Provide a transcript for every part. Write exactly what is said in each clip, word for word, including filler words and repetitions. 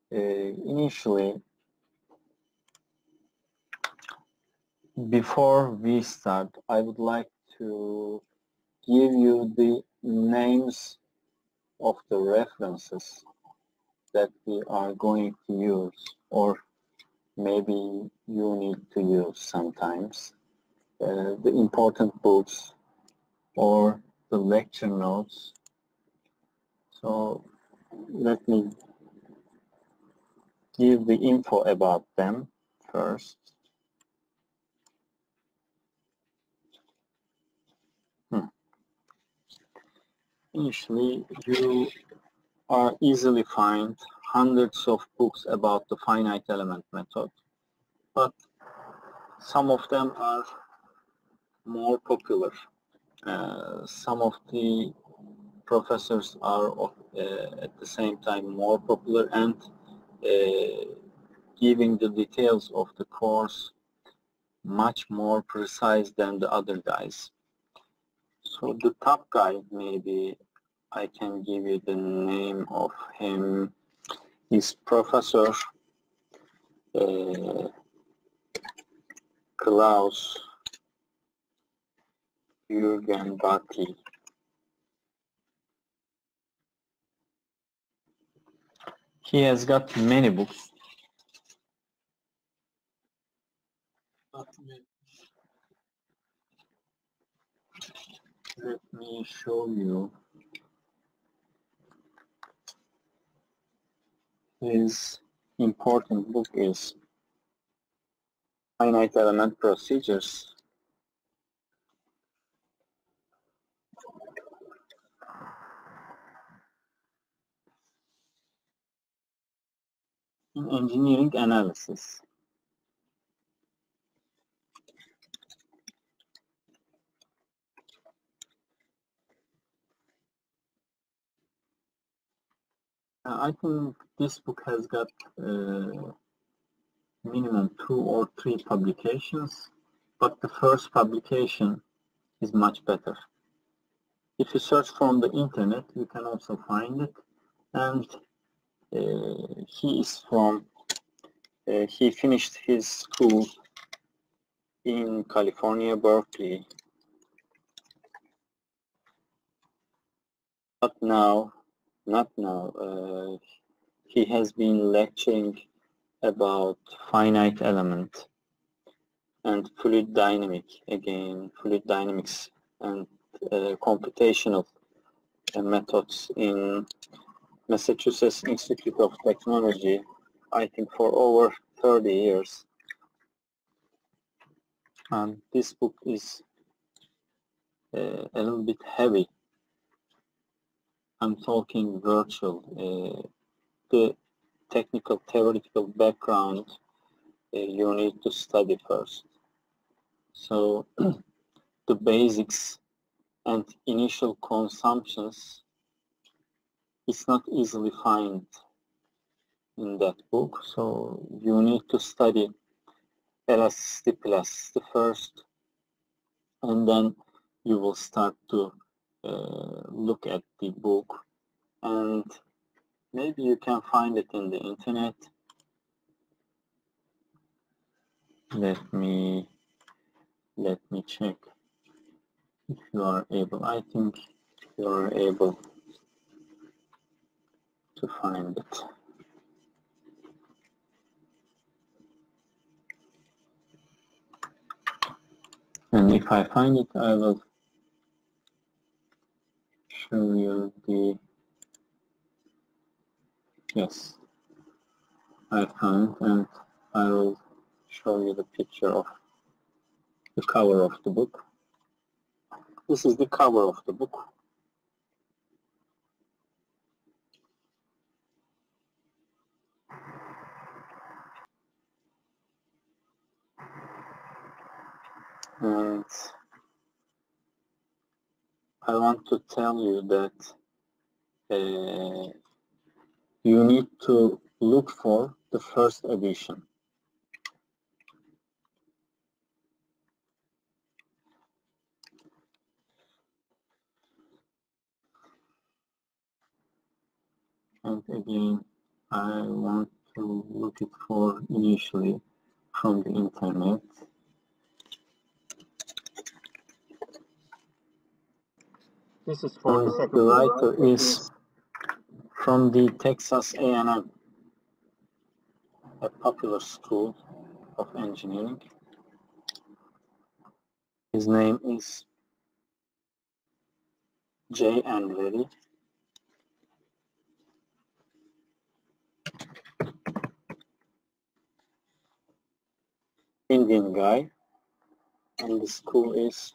Uh, initially, before we start, I would like to give you the names of the references that we are going to use, or maybe you need to use sometimes. Uh, the important books or the lecture notes. So let me give the info about them first. Hmm. Initially, you are easily find hundreds of books about the finite element method, but some of them are more popular. Uh, some of the professors are uh, at the same time more popular and uh, giving the details of the course much more precise than the other guys. So the top guy, maybe I can give you the name of him, is Professor uh, Klaus Jürgen Bartli. He has got many books. Let me show you his important book is Finite Element Procedures. In Engineering Analysis. Uh, I think this book has got uh, minimum two or three publications, but the first publication is much better. If you search from the internet, you can also find it. And uh, he is from, uh, he finished his school in California, Berkeley. But now, not now, uh, he has been lecturing about finite element and fluid dynamic, again, fluid dynamics and uh, computational uh, methods in Massachusetts Institute of Technology, I think for over thirty years. And this book is uh, a little bit heavy. I'm talking virtual. Uh, the technical theoretical background uh, you need to study first. So the basics and initial consumptions is not easily found in that book. So you need to study elasticity plasticity first, and then you will start to uh, look at the book, and maybe you can find it in the internet. Let me let me check if you are able. I think you are able to find it. And if I find it, I will show you the, yes, I found, and I will show you the picture of the cover of the book. This is the cover of the book. And I want to tell you that uh, you need to look for the first edition. And again, I want to look it for initially from the internet. This is for And the second the writer is from the Texas A and M, a popular school of engineering. His name is Jay Anveri. Indian guy, and the school is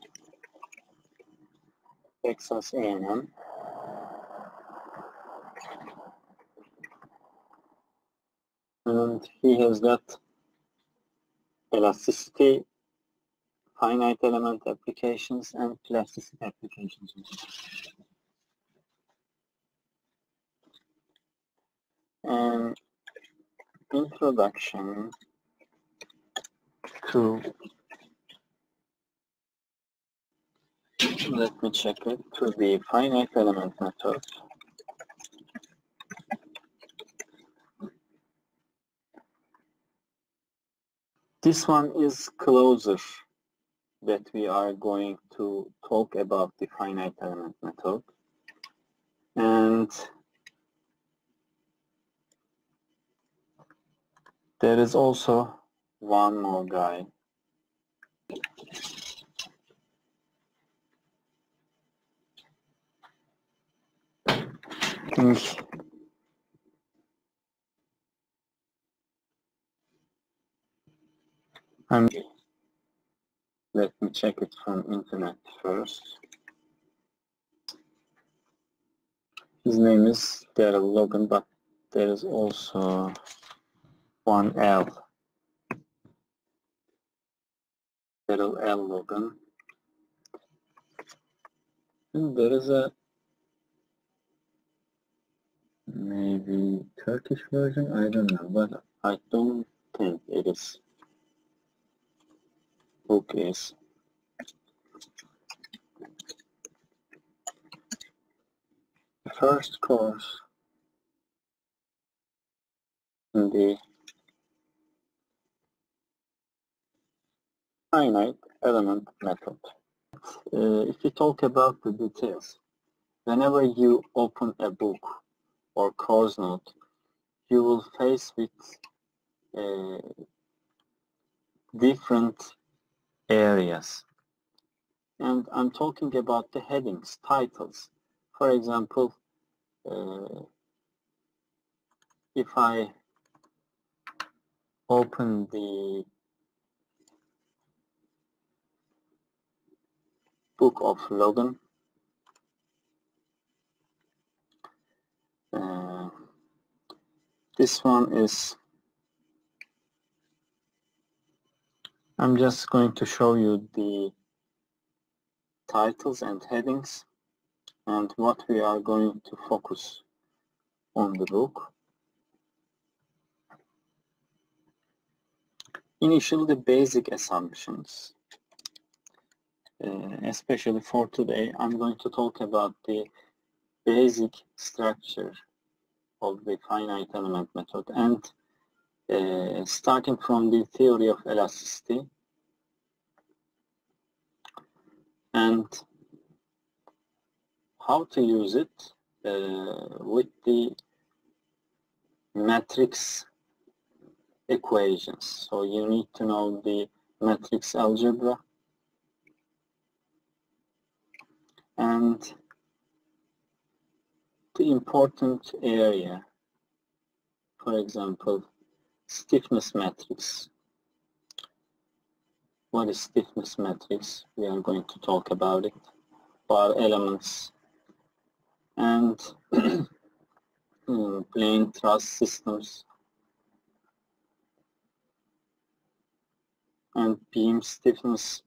Texas A and M. And he has got elasticity, finite element applications, and plasticity applications. An introduction to, let me check it, to the finite element method. This one is closer that we are going to talk about the finite element method. And there is also one more guy. I think I'm, let me check it from internet first. His name is Daryl Logan, but there is also one L. Daryl L. Logan. And there is a maybe Turkish version, I don't know, but I don't think it is. Book is the first course in the finite element method. Uh, if you talk about the details, whenever you open a book or course note, you will face with uh, different areas. And I'm talking about the headings, titles. For example, uh, if I open the book of Logan, uh, this one is, I'm just going to show you the titles and headings and what we are going to focus on the book. Initially, the basic assumptions. Uh, especially for today, I'm going to talk about the basic structure of the finite element method, and uh, starting from the theory of elasticity and how to use it uh, with the matrix equations. So you need to know the matrix algebra and the important area, for example, stiffness matrix. What is stiffness matrix? We are going to talk about it. Bar elements and plane truss systems and beam stiffness.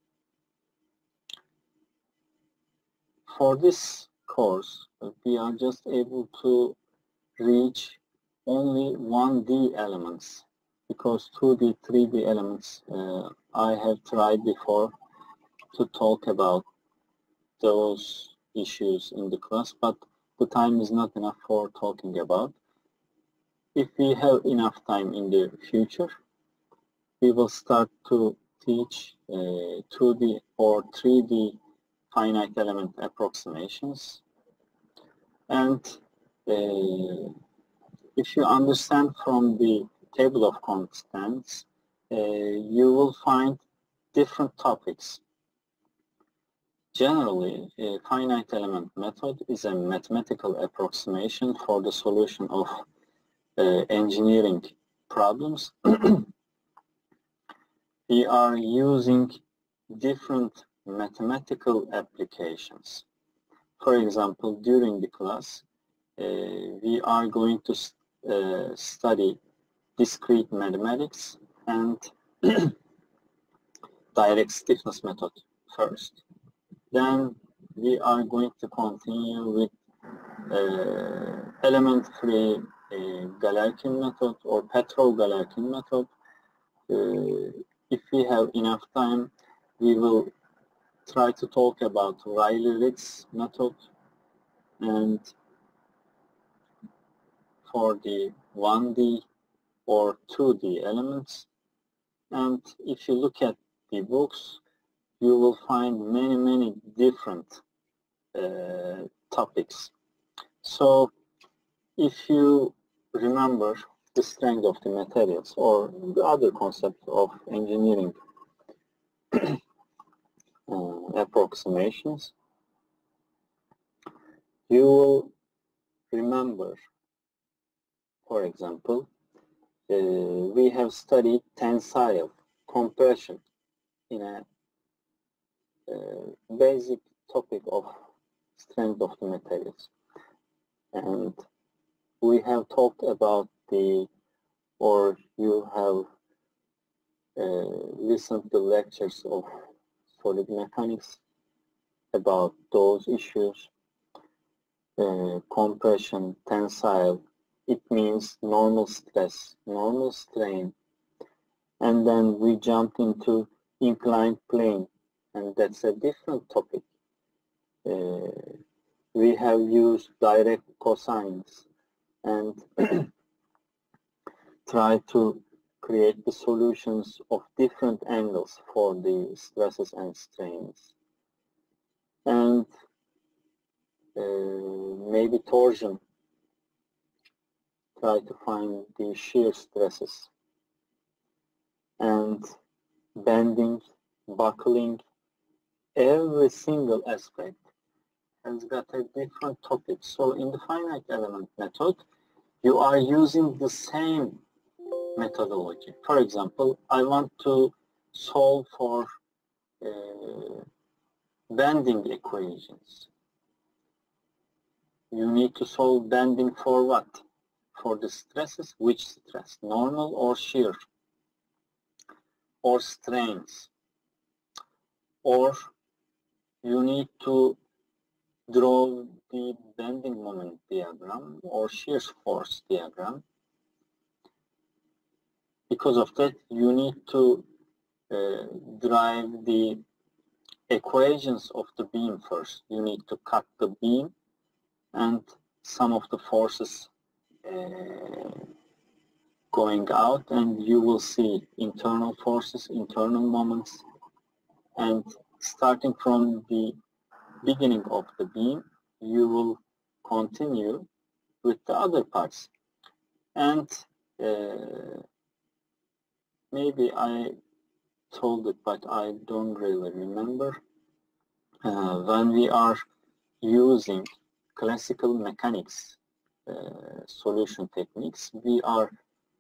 For this course, we are just able to reach only one D elements, because two D, three D elements uh, I have tried before to talk about those issues in the class, but the time is not enough for talking about. if we have enough time in the future, we will start to teach uh, two D or three D finite element approximations. And uh, if you understand from the table of contents, uh, you will find different topics. Generally, a finite element method is a mathematical approximation for the solution of uh, engineering problems. We are using different mathematical applications. For example, during the class, uh, we are going to uh, study discrete mathematics and direct stiffness method first. Then we are going to continue with uh, element-free uh, Galerkin method or Petrov-Galerkin method. Uh, if we have enough time, we will try to talk about Rayleigh-Ritz method, and for the one D or two D elements. And if you look at the books, you will find many, many different uh, topics. So if you remember the strength of the materials or the other concept of engineering uh, approximations, you will remember, for example, uh, we have studied tensile compression in a uh, basic topic of strength of the materials. And we have talked about the, or you have uh, listened to lectures of solid mechanics about those issues. Uh, compression, tensile, it means normal stress, normal strain, and then we jumped into inclined plane, and that's a different topic. Uh, we have used direct cosines and try to create the solutions of different angles for the stresses and strains. And uh, maybe torsion, try to find the shear stresses. And bending, buckling, every single aspect has got a different topic. So in the finite element method, you are using the same methodology. For example, I want to solve for uh, bending equations. You need to solve bending for what? For the stresses. Which stress? Normal or shear? Or strains? Or you need to draw the bending moment diagram or shear force diagram. Because of that, you need to uh, drive the equations of the beam first. You need to cut the beam and some of the forces uh, going out, and you will see internal forces, internal moments, and starting from the beginning of the beam, you will continue with the other parts. And uh, maybe I told it, but I don't really remember. Uh, when we are using classical mechanics uh, solution techniques, we are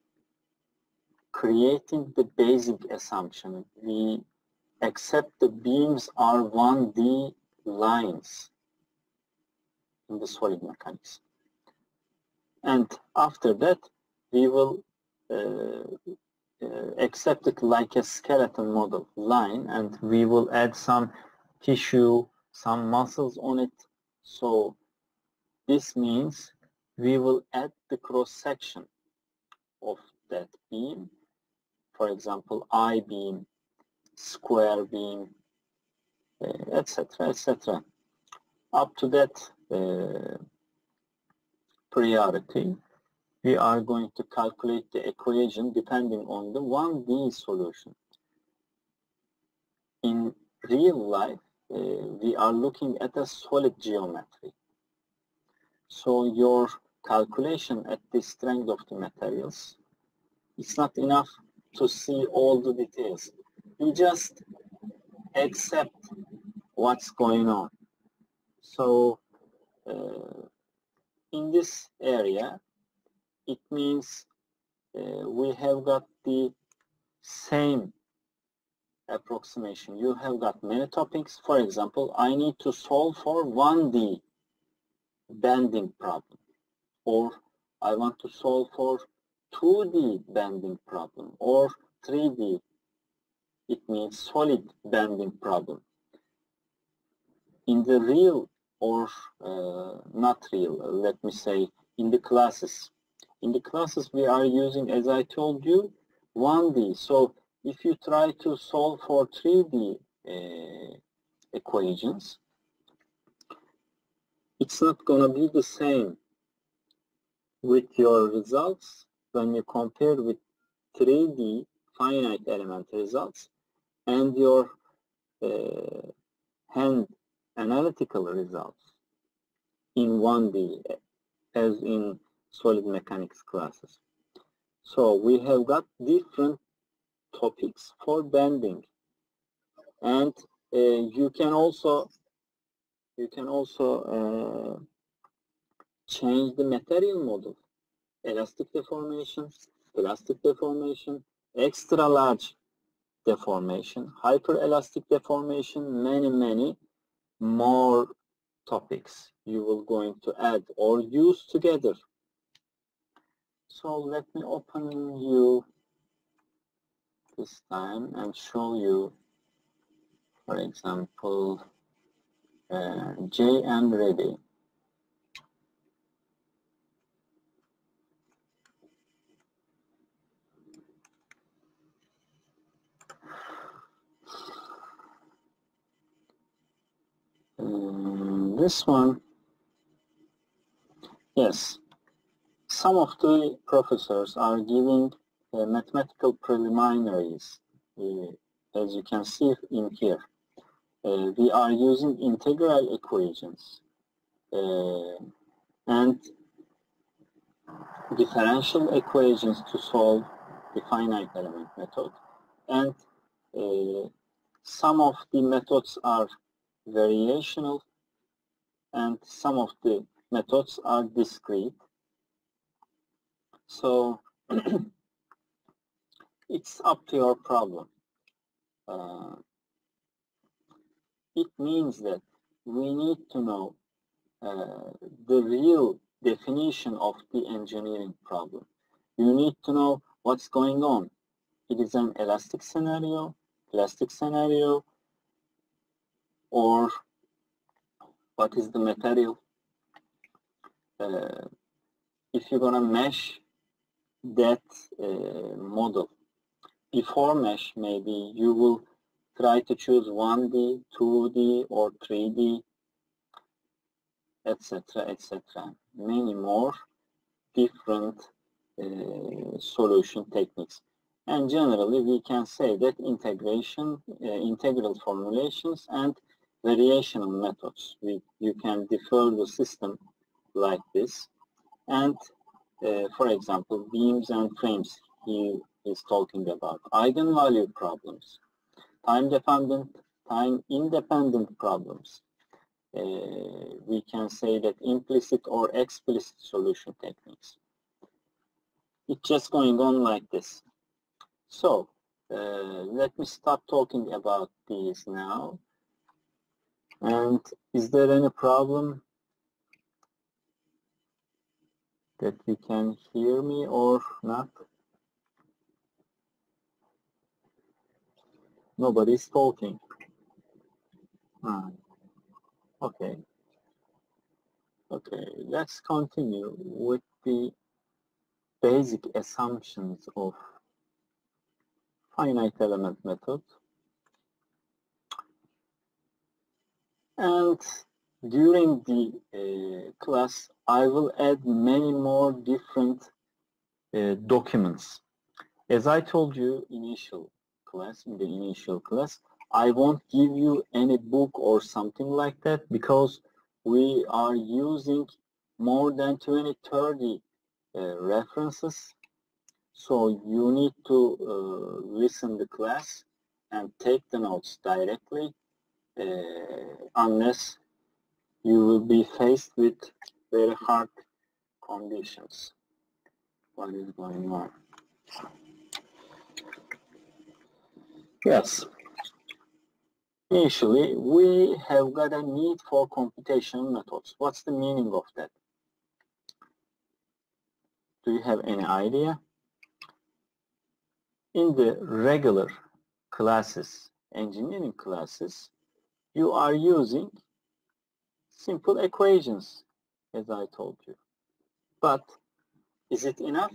creating the basic assumption. We accept the beams are one D lines in the solid mechanics. And after that, we will uh, uh, accept it like a skeleton model line, and we will add some tissue, some muscles on it. So this means we will add the cross section of that beam. For example, I-beam, square beam, et cetera, et cetera. Up to that uh, priority, we are going to calculate the equation depending on the one D solution. In real life, uh, we are looking at a solid geometry. So your calculation at the strength of the materials, it's not enough to see all the details. You just accept what's going on. So uh, in this area, it means uh, we have got the same approximation. You have got many topics. For example, I need to solve for one D bending problem, or I want to solve for two D bending problem, or three D, it means solid bending problem. In the real, or uh, not real, let me say, in the classes. In the classes we are using, as I told you, one D. So if you try to solve for three D uh, equations, it's not going to be the same with your results when you compare with three D finite element results and your uh, hand analytical results in one D as in solid mechanics classes. So we have got different topics for bending, and uh, you can also you can also uh, change the material model. Elastic deformation, plastic deformation, extra large deformation, hyperelastic deformation, many, many more topics you will going to add or use together. So let me open you this time and show you, for example, uh, J M Ready. Um, this one, yes, some of the professors are giving uh, mathematical preliminaries, uh, as you can see in here. Uh, we are using integral equations uh, and differential equations to solve the finite element method. And uh, some of the methods are variational and some of the methods are discrete. So it's up to your problem. Uh, it means that we need to know uh, the real definition of the engineering problem. You need to know what's going on. It is an elastic scenario, plastic scenario, or what is the material. Uh, if you're going to mesh that uh, model, before mesh, maybe you will try to choose one D, two D, or three D, et cetera, et cetera. Many more different uh, solution techniques. And generally, we can say that integration, uh, integral formulations, and variational methods. We, you can defer the system like this. And, uh, for example, beams and frames, he is talking about eigenvalue problems, time-dependent, time-independent problems. Uh, we can say that implicit or explicit solution techniques. It's just going on like this. So uh, let me stop talking about these now. And is there any problem that you can hear me or not? Nobody's talking. Ah, okay. Okay, let's continue with the basic assumptions of finite element method. And during the uh, class, I will add many more different uh, documents. As I told you initial class, in the initial class, I won't give you any book or something like that because we are using more than twenty, thirty uh, references. So you need to uh, listen the class and take the notes directly uh, unless you will be faced with very hard conditions. What is going on? Yes. Initially, we have got a need for computational methods. What's the meaning of that? Do you have any idea? In the regular classes, engineering classes, you are using simple equations, as I told you. But is it enough?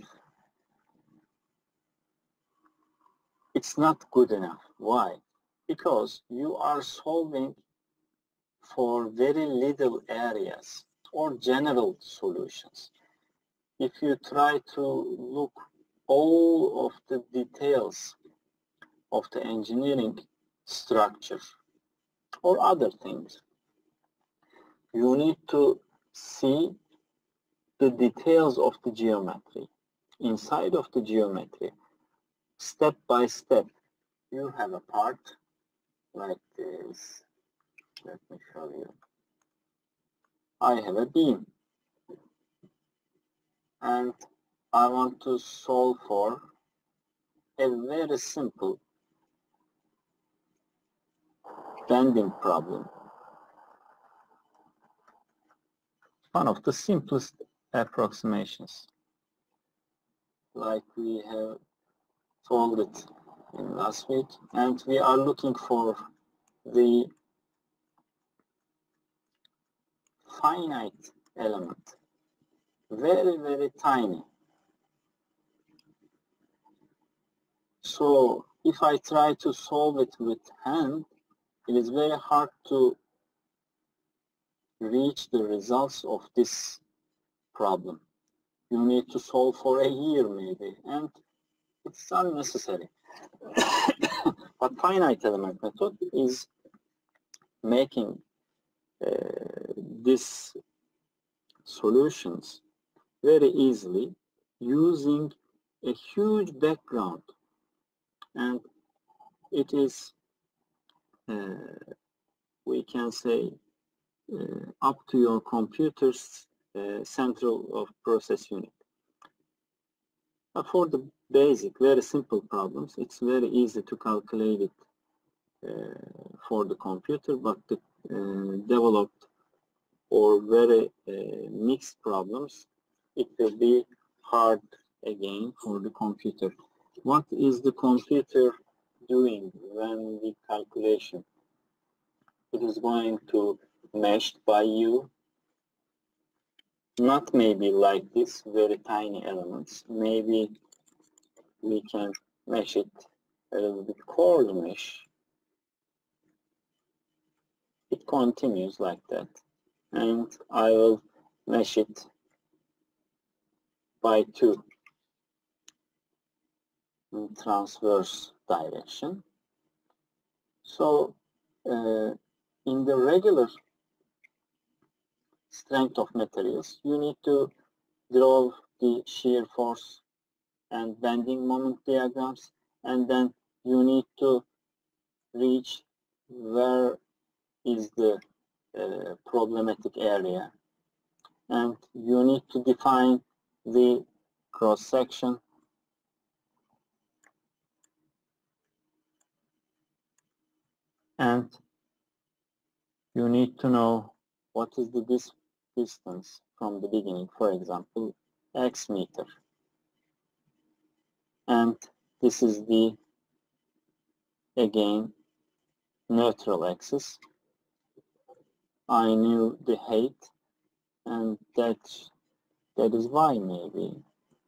It's not good enough. Why? Because you are solving for very little areas or general solutions. If you try to look all of the details of the engineering structure or other things, you need to see the details of the geometry. Inside of the geometry, step by step, you have a part like this. Let me show you. I have a beam and I want to solve for a very simple bending problem. One of the simplest approximations, like we have solved it in last week, and we are looking for the finite element, very, very tiny. So if I try to solve it with hand, it is very hard to reach the results of this problem. You need to solve for a year maybe, and it's unnecessary. But finite element method is making uh, these solutions very easily using a huge background, and it is uh, we can say uh, up to your computer's uh, central of process unit. But for the basic, very simple problems, it's very easy to calculate it uh, for the computer, but the uh, developed or very uh, mixed problems, it will be hard again for the computer. What is the computer doing when the calculation? It is going to mesh by you, not maybe like this, very tiny elements. Maybe we can mesh it a little bit coarse mesh. It continues like that. And I will mesh it by two in transverse direction. So uh, in the regular strength of materials, you need to draw the shear force and bending moment diagrams, and then you need to reach where is the uh, problematic area, and you need to define the cross section, and you need to know what is the dis distance from the beginning, for example, x meter. And this is the, again, neutral axis. I knew the height, and that, that is y maybe.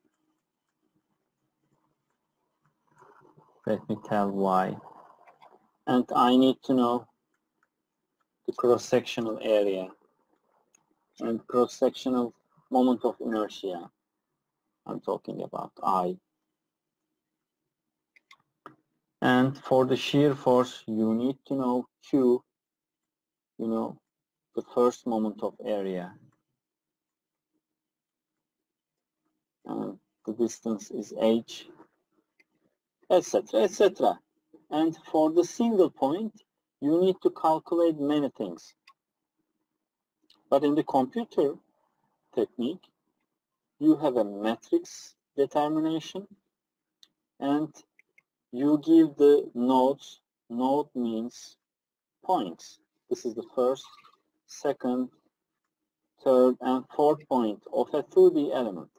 Let me tell y. And I need to know the cross-sectional area and cross-sectional moment of inertia. I'm talking about I. And for the shear force, you need to know Q, you know, the first moment of area. And the distance is H, et cetera, et cetera. And for the single point, you need to calculate many things. But in the computer technique, you have a matrix determination, and you give the nodes. Node means points. This is the first, second, third, and fourth point of a two D element.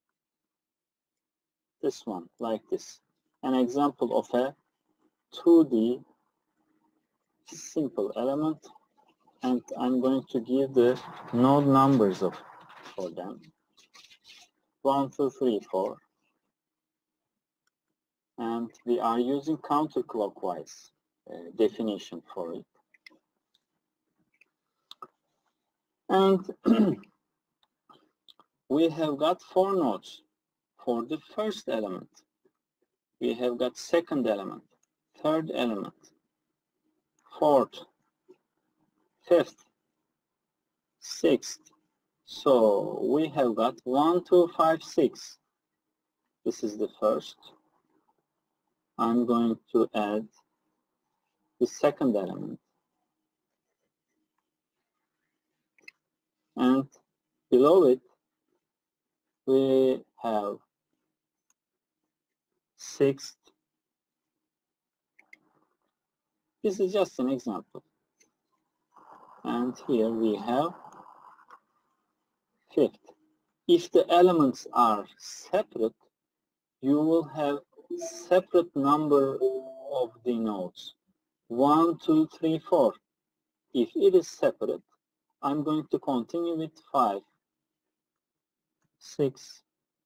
This one, like this. An example of a two D simple element, and I'm going to give the node numbers of for them. One, two, three, four. And we are using counterclockwise uh, definition for it. And we have got four nodes for the first element. We have got second element, third element, fourth, fifth, sixth. So we have got one, two, five, six. This is the first. I'm going to add the second element. And below it, we have sixth. This is just an example. And here we have fifth. If the elements are separate, you will have separate number of the nodes. One, two, three, four. If it is separate, I'm going to continue with five, six,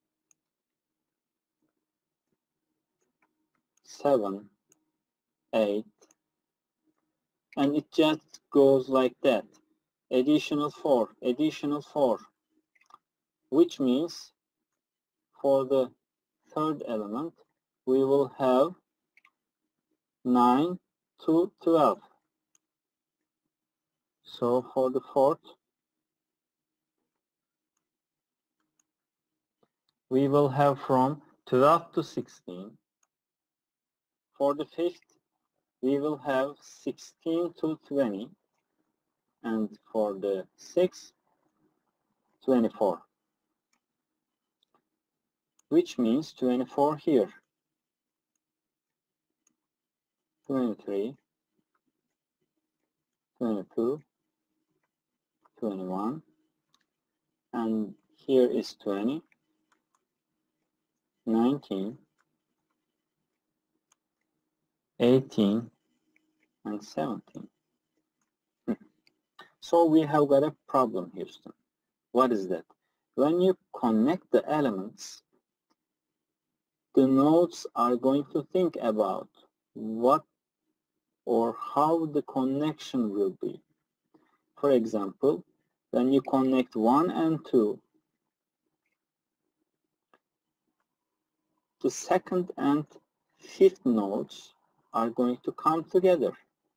seven, eight, and it just goes like that. Additional four, additional four, which means for the third element, we will have nine to twelve. So for the fourth, we will have from twelve to sixteen. For the fifth, we will have sixteen to twenty. And for the sixth, twenty-four. Which means twenty-four here. twenty-three, twenty-two, twenty-one, and here is twenty, nineteen, eighteen, and seventeen. So we have got a problem, Houston. What is that? When you connect the elements, the nodes are going to think about what or how the connection will be. For example, when you connect one and two, the second and fifth nodes are going to come together,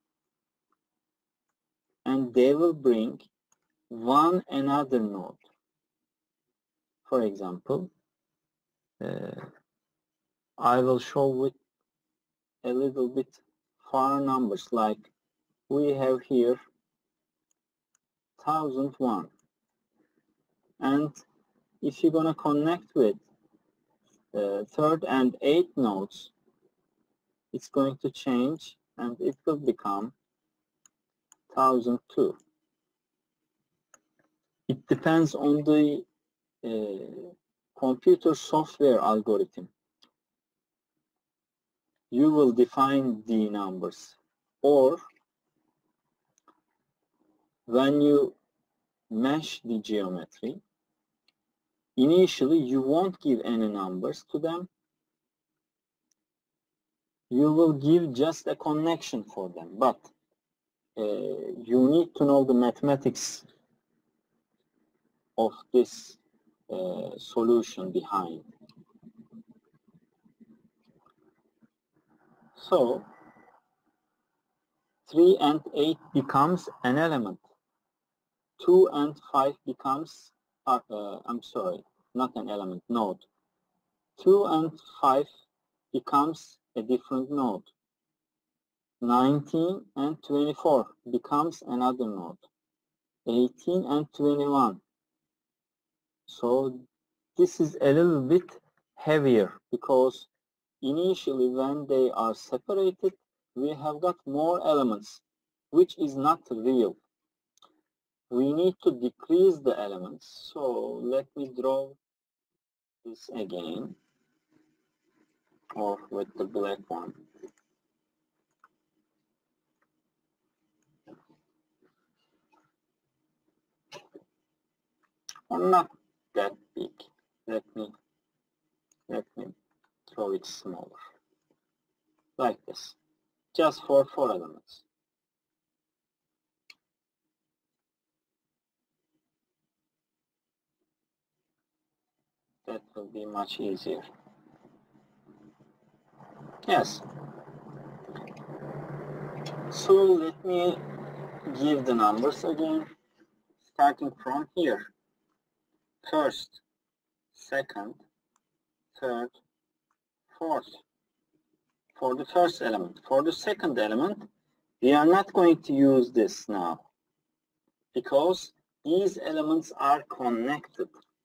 and they will bring one another node. For example, uh, I will show with a little bit far numbers, like we have here one thousand one, and if you're going to connect with the third and eighth nodes, it's going to change and it will become one thousand two. It depends on the uh, computer software algorithm. You will define the numbers, or when you mesh the geometry, initially you won't give any numbers to them. You will give just a connection for them, but uh, you need to know the mathematics of this uh, solution behind. So three and eight becomes an element. two and five becomes, uh, uh, I'm sorry, not an element, node. two and five becomes a different node. nineteen and twenty-four becomes another node. eighteen and twenty-one. So this is a little bit heavier because initially when they are separated, we have got more elements, which is not real. We need to decrease the elements. So let me draw this again, or with the black one. Or not that big. Let me let me draw it smaller. Like this. Just for four elements. That will be much easier. Yes. So let me give the numbers again, starting from here. First, second, third, fourth. For the first element. For the second element, we are not going to use this now because these elements are connected.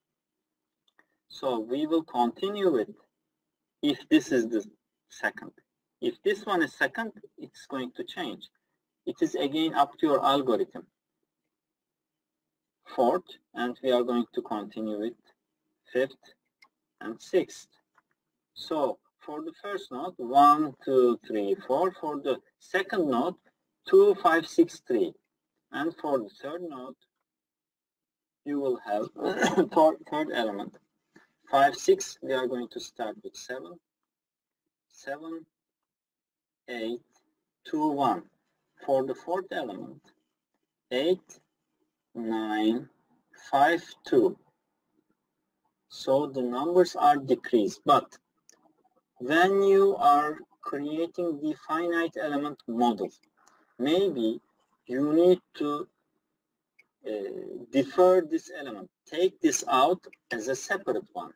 So we will continue with if this is the second. If this one is second, it's going to change. It is again up to your algorithm. Fourth, and we are going to continue with fifth and sixth. So for the first node, one, two, three, four. For the second node, two, five, six, three. And for the third node, you will have third element. five, six, we are going to start with seven. seven, eight, two, one. For the fourth element, eight, nine, five, two. So the numbers are decreased, but when you are creating the finite element model, maybe you need to uh, defer this element. Take this out as a separate one.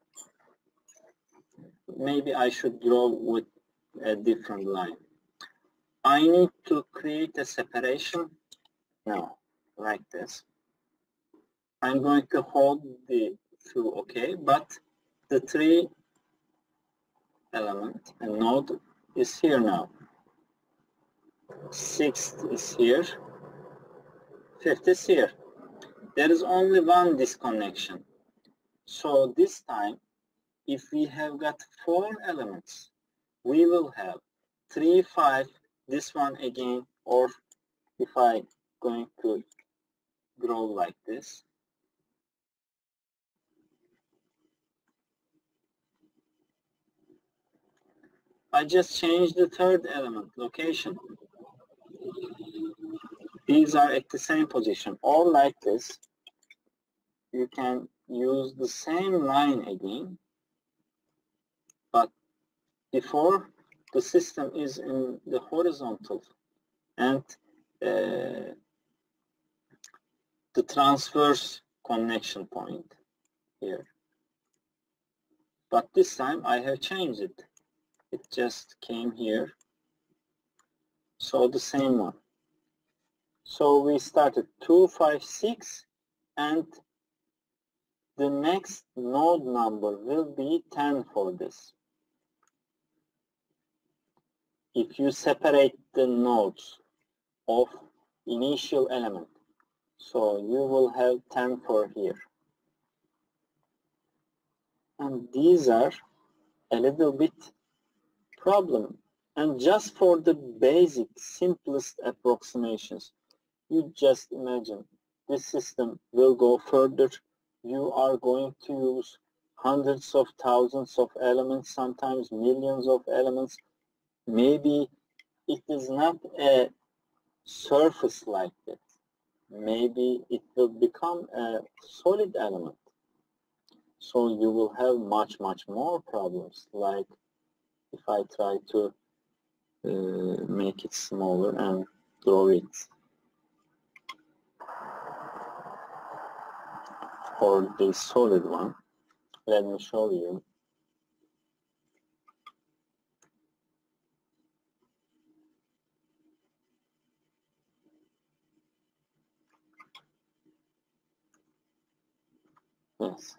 Maybe I should draw with a different line. I need to create a separation. No, like this. I'm going to hold the two, okay, but the three element and node is here now. Sixth is here. Fifth is here. There is only one disconnection. So this time, if we have got four elements, we will have three, five, this one again, or if I going to grow like this. I just changed the third element location. These are at the same position, or like this. You can use the same line again, but before the system is in the horizontal and uh, the transverse connection point here. But this time I have changed it. It just came here. So the same one. So we started two, five, six, and the next node number will be ten for this. If you separate the nodes of initial element, so you will have ten for here. And these are a little bit problem. And just for the basic, simplest approximations, you just imagine this system will go further. You are going to use hundreds of thousands of elements, sometimes millions of elements. Maybe it is not a surface like that. Maybe it will become a solid element. So you will have much, much more problems. Like if I try to uh, make it smaller and draw it for the solid one. Let me show you. Yes.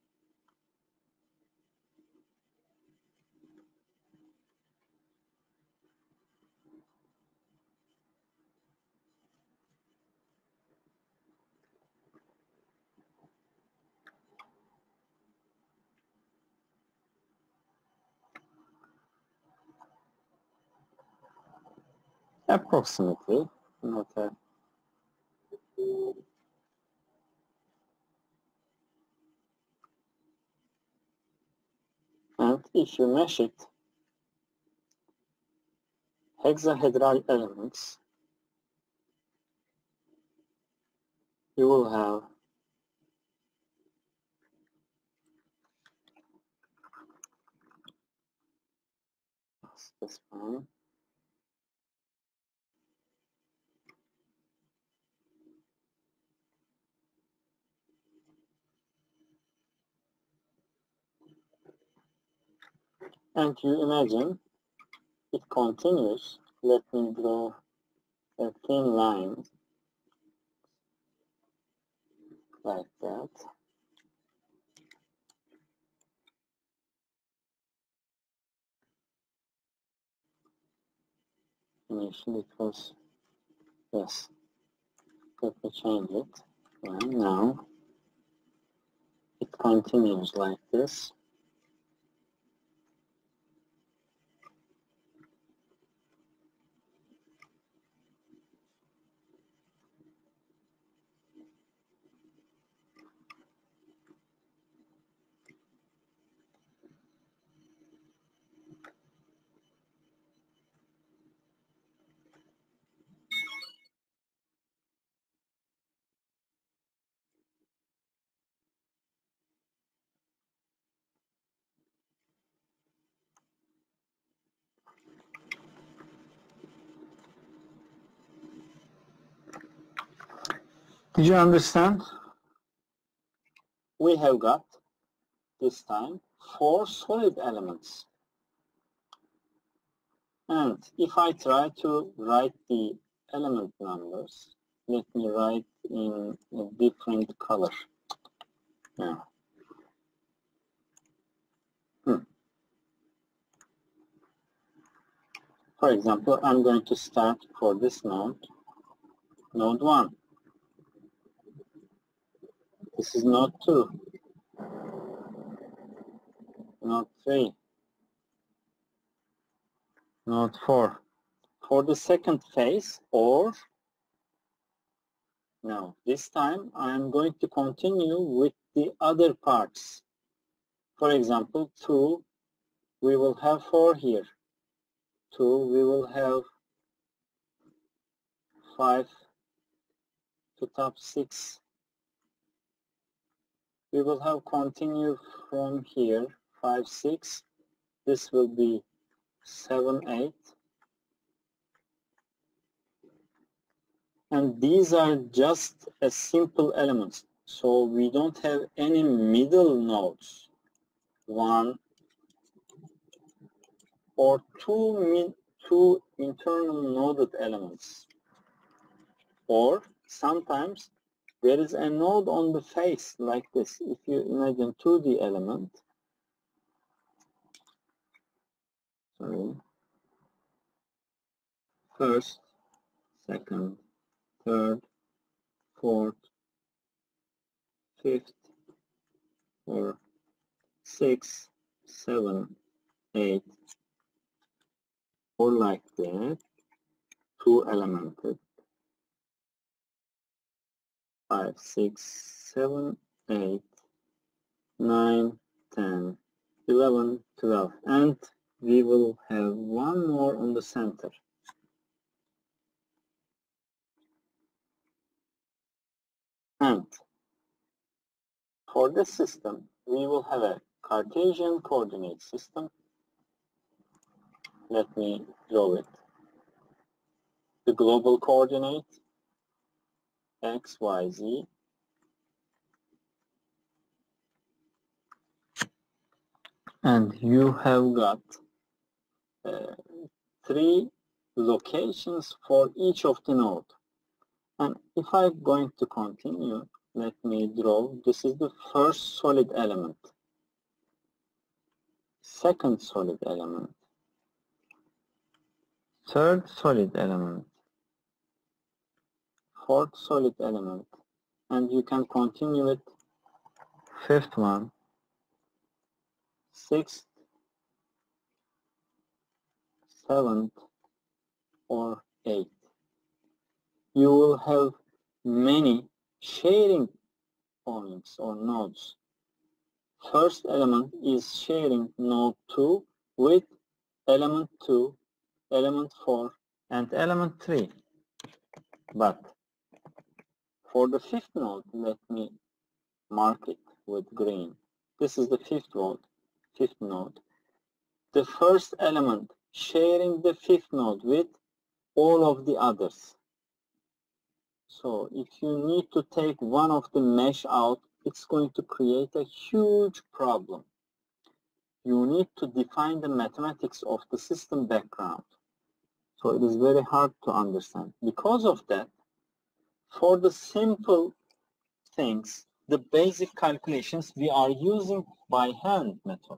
Approximately, not a and if you mesh it, hexahedral elements, you will have this one. And you imagine it continues. Let me draw a thin line like that. Initially it was, yes, let me change it. And now it continues like this. Did you understand? We have got this time four solid elements. And if I try to write the element numbers, let me write in a different color. Now, hmm. For example, I'm going to start for this node, node one. This is node two, node three, node four. For the second phase, or no, this time I'm going to continue with the other parts. For example, two, we will have four here. two, we will have five to top six. We will have continue from here, five, six. This will be seven, eight. And these are just a simple elements. So we don't have any middle nodes. One or two, min two internal noded elements. Or sometimes there is a node on the face like this. If you imagine two D element, sorry, first, second, third, fourth, fifth, or six, seven, eight, or like that, two elemented, five, six, seven, eight, nine, ten, eleven, twelve, and we will have one more on the center. And for this system, we will have a Cartesian coordinate system let me draw it. The global coordinate, X, Y, Z. And you have got uh, three locations for each of the node. And if I'm going to continue, let me draw. This is the first solid element, second solid element, third solid element, fourth solid element, and you can continue with fifth one, sixth, seventh, or eighth. You will have many sharing points or nodes. First element is sharing node two with element two, element four, and element three. But for the fifth node, let me mark it with green. This is the fifth node, fifth node. The first element sharing the fifth node with all of the others. So if you need to take one of the mesh out, it's going to create a huge problem. You need to define the mathematics of the system background. So it is very hard to understand. Because of that, for the simple things, the basic calculations we are using by hand method.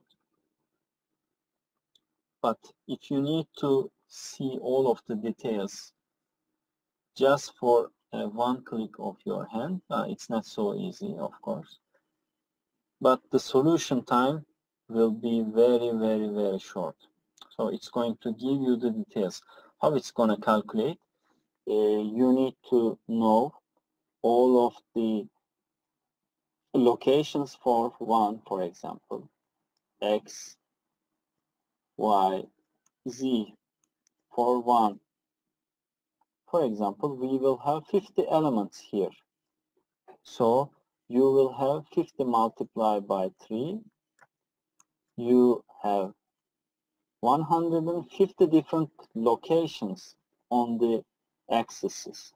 But if you need to see all of the details just for uh, one click of your hand, uh, it's not so easy, of course. But the solution time will be very, very, very short. So it's going to give you the details. How it's going to calculate, uh, you need to know all of the locations for one, for example, X, Y, Z for one. For example, we will have fifty elements here. So you will have fifty multiplied by three. You have one hundred fifty different locations on the axes.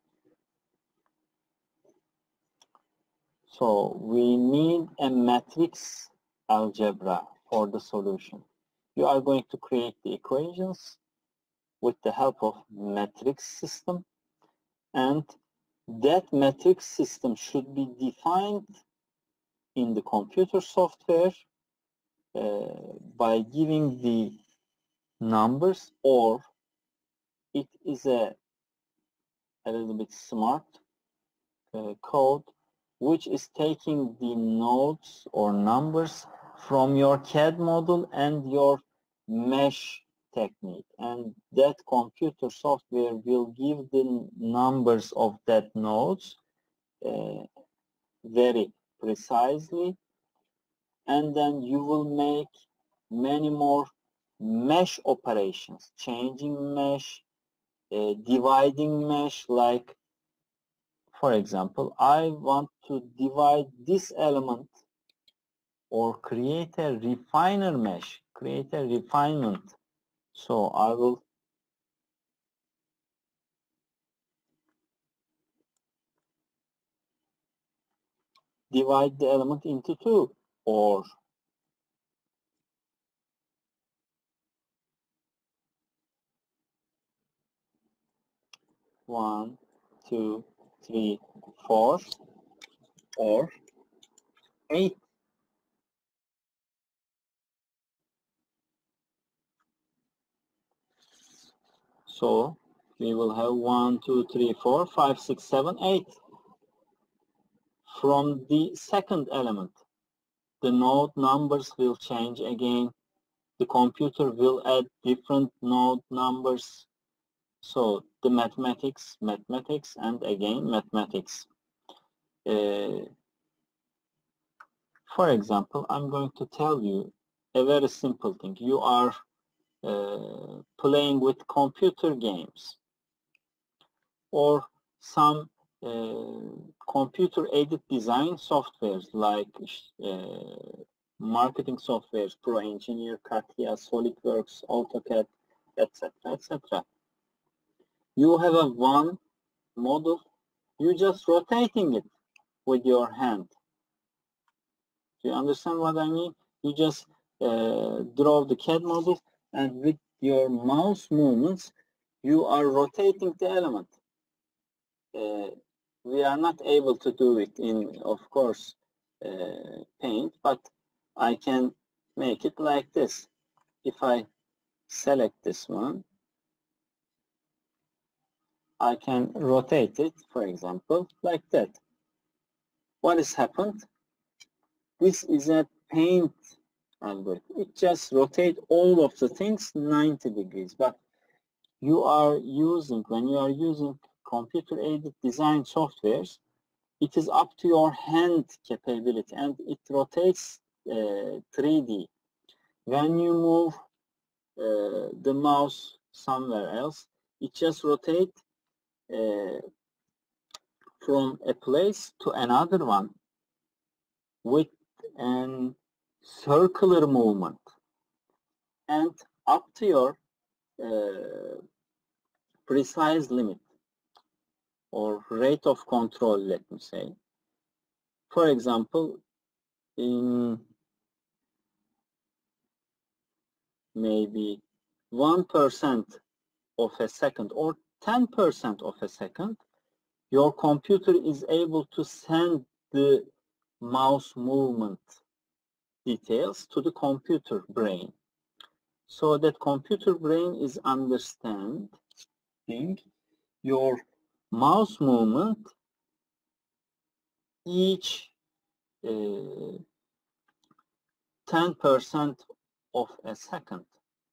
So we need a matrix algebra for the solution. You are going to create the equations with the help of matrix system, and that matrix system should be defined in the computer software uh, by giving the numbers, or it is a, a little bit smart uh, code which is taking the nodes or numbers from your C A D model and your mesh technique, and that computer software will give the numbers of that nodes uh, very precisely, and then you will make many more mesh operations, changing mesh, uh, dividing mesh. Like, for example, I want to divide this element or create a refiner mesh, create a refinement. So I will divide the element into two, or one, two, three, four, or eight. So we will have one, two, three, four, five, six, seven, eight. From the second element, the node numbers will change again. The computer will add different node numbers. So the mathematics, mathematics, and again mathematics. Uh, for example, I'm going to tell you a very simple thing. You are uh, playing with computer games or some uh, computer-aided design softwares like uh, marketing softwares, Pro Engineer, CATIA, SolidWorks, AutoCAD, et cetera, et cetera. You have a one model, you just rotating it with your hand. Do you understand what I mean? You just uh, draw the C A D model, and with your mouse movements, you are rotating the element. Uh, we are not able to do it in, of course, uh, Paint, but I can make it like this. If I select this one, I can rotate it, for example, like that. What has happened? This is a Paint algorithm. It just rotates all of the things ninety degrees, but you are using, when you are using computer-aided design softwares, it is up to your hand capability, and it rotates uh, three D. When you move uh, the mouse somewhere else, it just rotates uh, from a place to another one with an circular movement, and up to your uh, precise limit or rate of control, let me say. For example, in maybe one percent of a second or ten percent of a second, your computer is able to send the mouse movement details to the computer brain. So that computer brain is understanding your mouse movement each uh, ten percent of a second.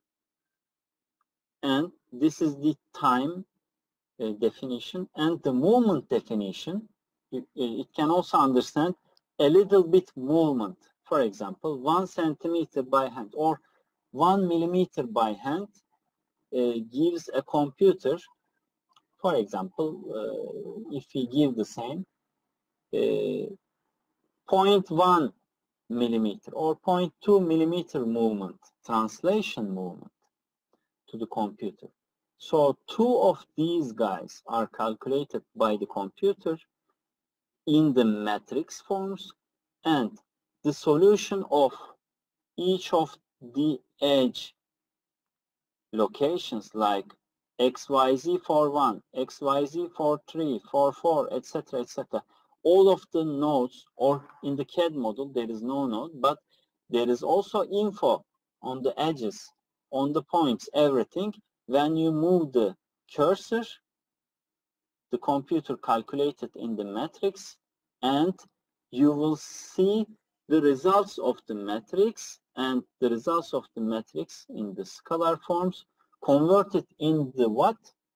And this is the time uh, definition, and the movement definition. It, it can also understand a little bit movement. For example, one centimeter by hand or one millimeter by hand uh, gives a computer, for example, uh, if we give the same, uh, zero point one millimeter or zero point two millimeter movement, translation movement to the computer. So two of these guys are calculated by the computer in the matrix forms, and the solution of each of the edge locations like X Y Z for one, X Y Z for three, for four, et cetera, et cetera. All of the nodes, or in the C A D model, there is no node, but there is also info on the edges, on the points, everything. When you move the cursor, the computer calculated in the matrix, and you will see the results of the matrix and the results of the matrix in the scalar forms converted in the what?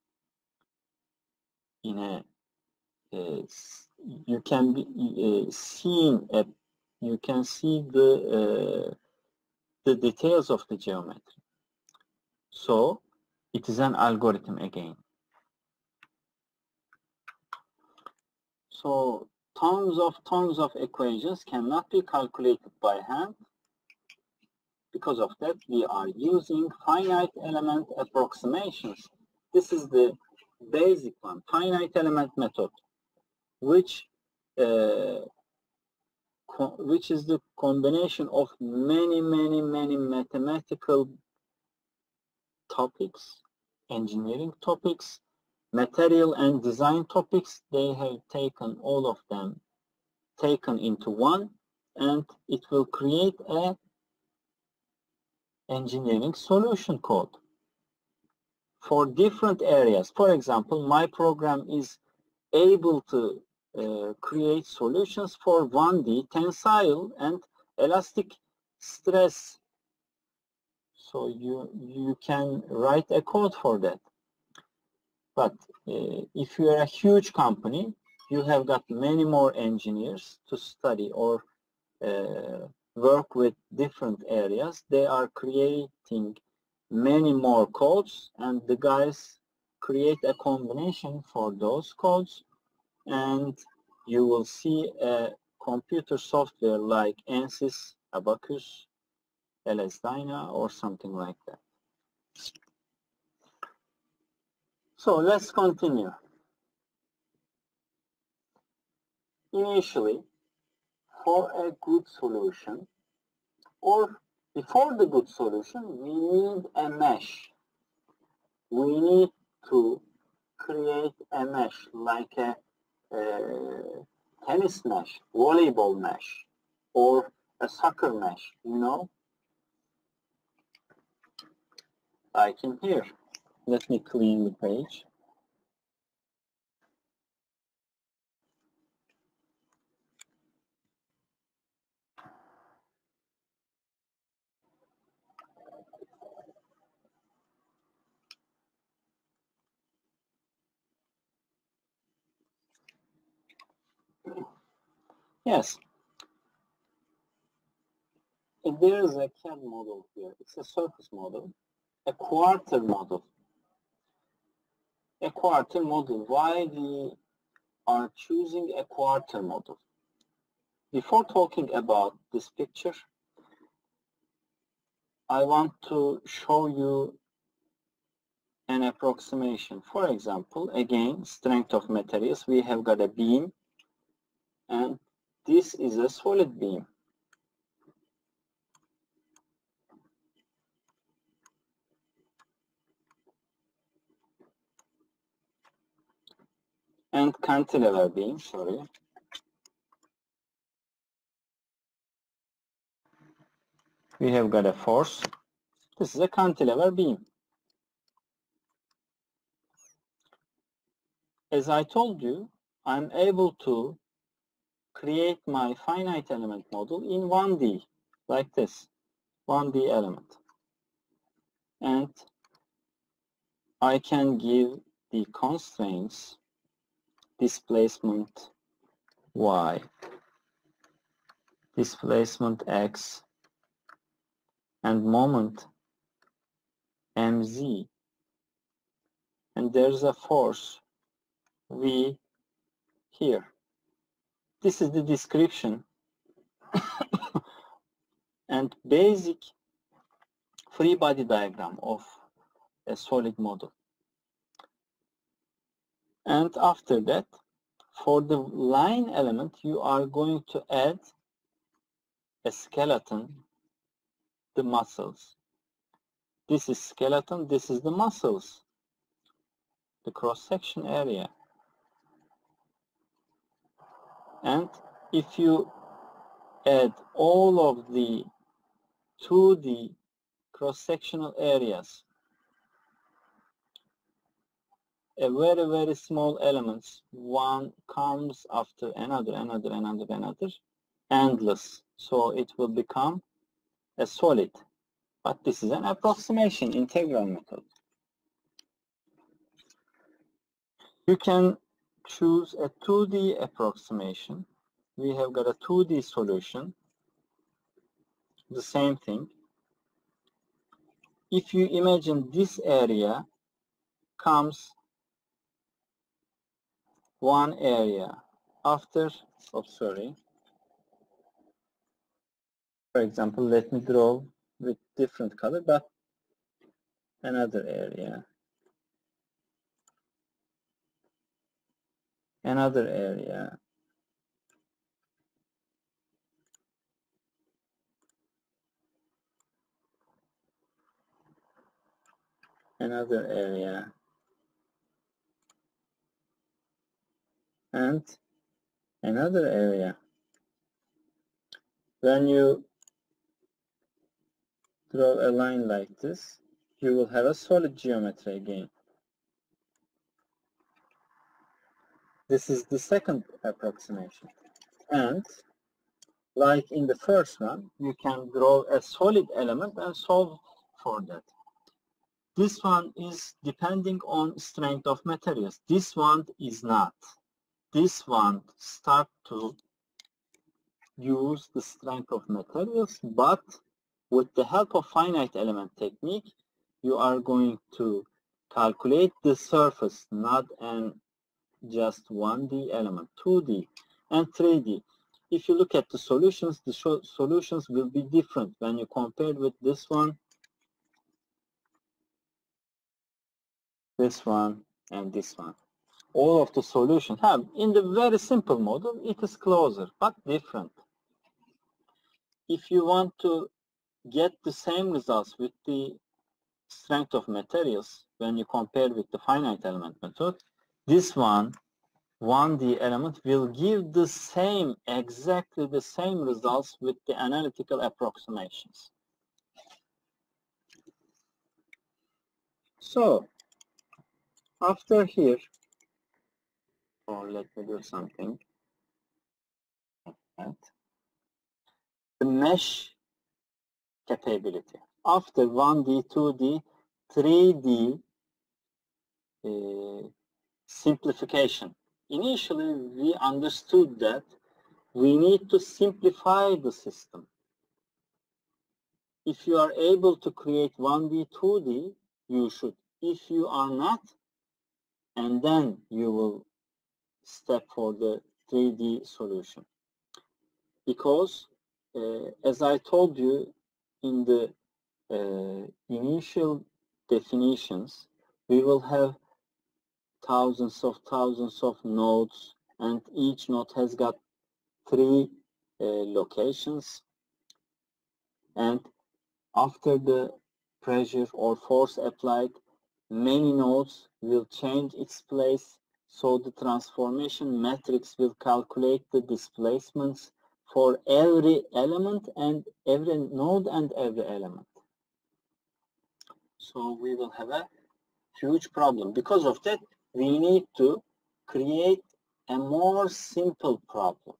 In a, uh, you can be uh, seen a, you can see the uh, the details of the geometry. So it is an algorithm again. So tons of tons of equations cannot be calculated by hand. Because of that, we are using finite element approximations. This is the basic one, finite element method, which uh, which is the combination of many, many, many mathematical topics, engineering topics, material and design topics. They have taken all of them, taken into one, and it will create a engineering solution code for different areas. For example, my program is able to uh, create solutions for one D tensile and elastic stress. So you, you can write a code for that. But uh, if you are a huge company, you have got many more engineers to study or uh, work with different areas. They are creating many more codes, and the guys create a combination for those codes, and you will see a computer software like ANSYS, Abacus, L S Dyna, or something like that. So let's continue. Initially, for a good solution, or before the good solution, we need a mesh. We need to create a mesh, like a, a tennis mesh, volleyball mesh, or a soccer mesh, you know, like in here. Let me clean the page. Yes. If there is a C A D model here, it's a surface model, a quarter model. A quarter model. Why we are choosing a quarter model? Before talking about this picture, I want to show you an approximation. For example, again, strength of materials. We have got a beam, and this is a solid beam. And cantilever beam, sorry. We have got a force. This is a cantilever beam. As I told you, I'm able to create my finite element model in one D, like this, one D element. And I can give the constraints, displacement y, displacement x, and moment mz. And there's a force v here. This is the description and basic free body diagram of a solid model. And after that, for the line element, you are going to add a skeleton, the muscles. This is skeleton, this is the muscles, the cross-section area. And if you add all of the two D cross-sectional areas, a very, very small elements, one comes after another, another, another, another, endless. So it will become a solid. But this is an approximation, integral method. You can choose a two D approximation. We have got a two D solution. The same thing. If you imagine this area comes one area after, oh sorry, for example, let me draw with different color, but another area, another area, another area, and another area. When you draw a line like this, you will have a solid geometry again. This is the second approximation. And like in the first one, you can draw a solid element and solve for that. This one is depending on strength of materials. This one is not. This one start to use the strength of materials, but with the help of finite element technique, you are going to calculate the surface, not an just one D element, two D and three D. If you look at the solutions, the solutions will be different when you compare with this one, this one, and this one. All of the solution have, in the very simple model, it is closer, but different. If you want to get the same results with the strength of materials when you compare with the finite element method, this one, one D element, will give the same, exactly the same results with the analytical approximations. So, after here, or let me do something like that. The mesh capability. After one D, two D, three D uh, simplification. Initially, we understood that we need to simplify the system. If you are able to create one D, two D, you should. If you are not, and then you will step for the three D solution. Because, uh, as I told you in the uh, initial definitions, we will have thousands of thousands of nodes, and each node has got three uh, locations. And after the pressure or force applied, many nodes will change its place, so the transformation matrix will calculate the displacements for every element and every node and every element. So we will have a huge problem. Because of that, we need to create a more simple problem.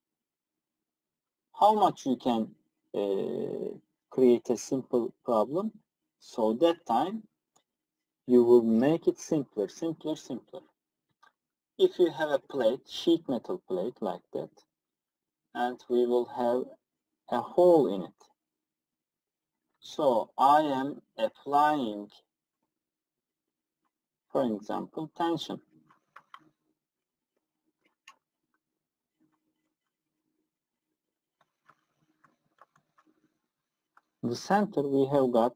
How much you can uh, create a simple problem? So that time you will make it simpler, simpler, simpler. If you have a plate, sheet metal plate like that, and we will have a hole in it. So I am applying, for example, tension. In the center we have got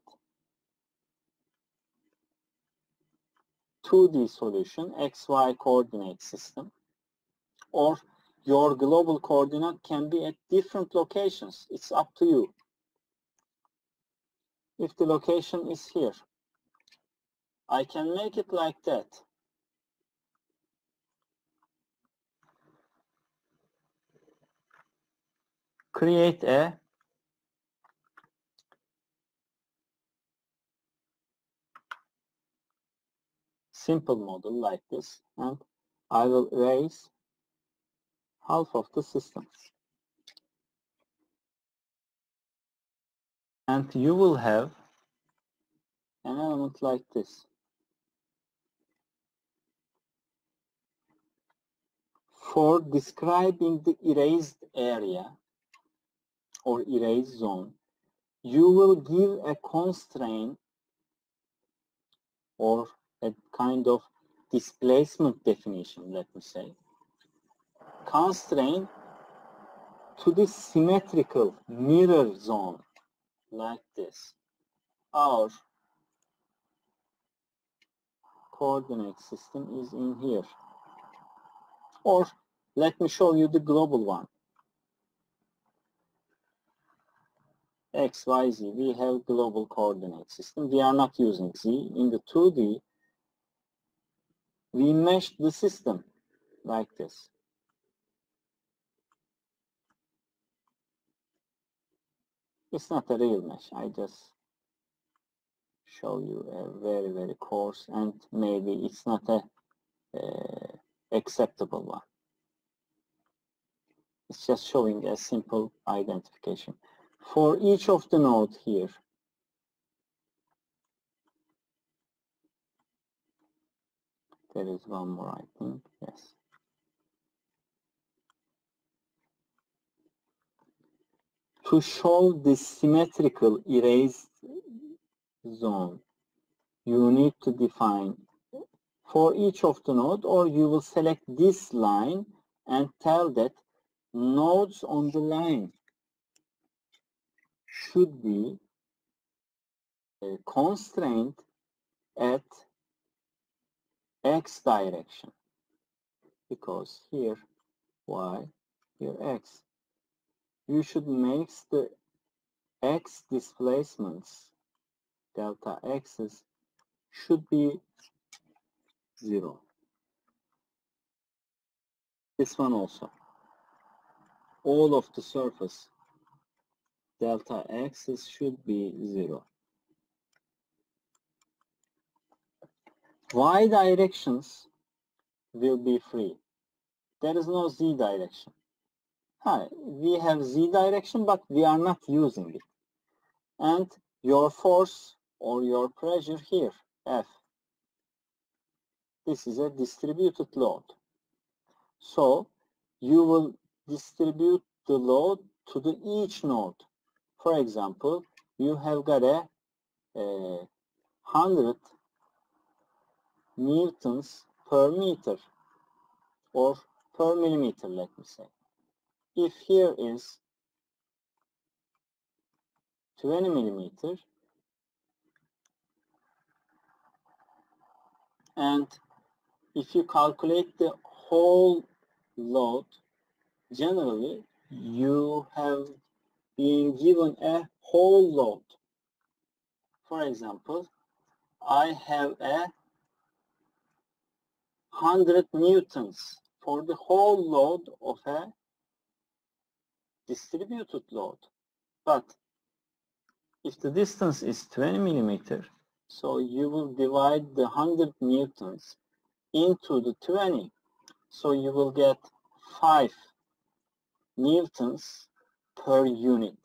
two D solution, X Y coordinate system, or your global coordinate can be at different locations. It's up to you. If the location is here, I can make it like that. Create a simple model like this, and I will erase half of the system. And you will have an element like this. For describing the erased area or erased zone, you will give a constraint or a kind of displacement definition, let me say. Constraint to the symmetrical mirror zone like this. Our coordinate system is in here. Or let me show you the global one. X, Y, Z, we have global coordinate system. We are not using Z. In the two D, we meshed the system like this. It's not a real mesh. I just show you a very, very coarse, and maybe it's not a uh, acceptable one. It's just showing a simple identification. For each of the nodes here, there is one more, I think, yes. To show the symmetrical erased zone, you need to define for each of the node, or you will select this line and tell that nodes on the line should be constrained at x direction, because here y, here x. You should make the x displacements, delta x's, should be zero. This one also. All of the surface, delta x's should be zero. Y directions will be free. There is no z direction. Hi, we have z direction, but we are not using it. And your force or your pressure here, F. This is a distributed load. So you will distribute the load to the each node. For example, you have got a, a hundred newtons per meter or per millimeter, let me say. If here is twenty millimeter and if you calculate the whole load, generally you have been given a whole load. For example, I have a hundred newtons for the whole load of a distributed load. But if the distance is twenty millimeter, so you will divide the one hundred newtons into the twenty. So you will get five newtons per unit.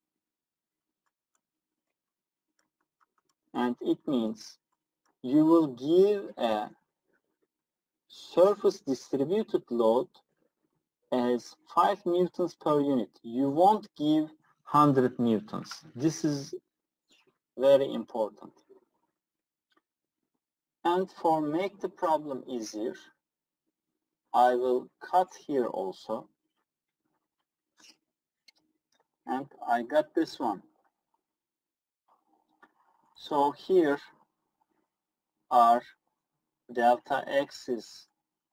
And it means you will give a surface distributed load as five newtons per unit. You won't give one hundred newtons. This is very important. And for make the problem easier, I will cut here also. And I got this one. So here are delta x's,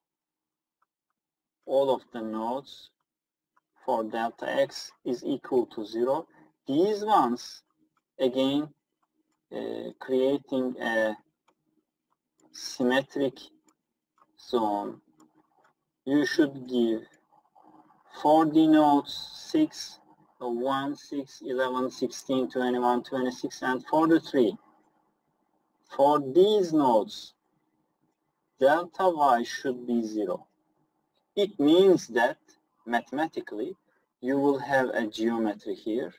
all of the nodes for delta x is equal to zero. These ones, again, uh, creating a symmetric zone, you should give for the nodes six, one, six, eleven, sixteen, twenty-one, twenty-six, and for the three. For these nodes, delta y should be zero. It means that mathematically you will have a geometry here.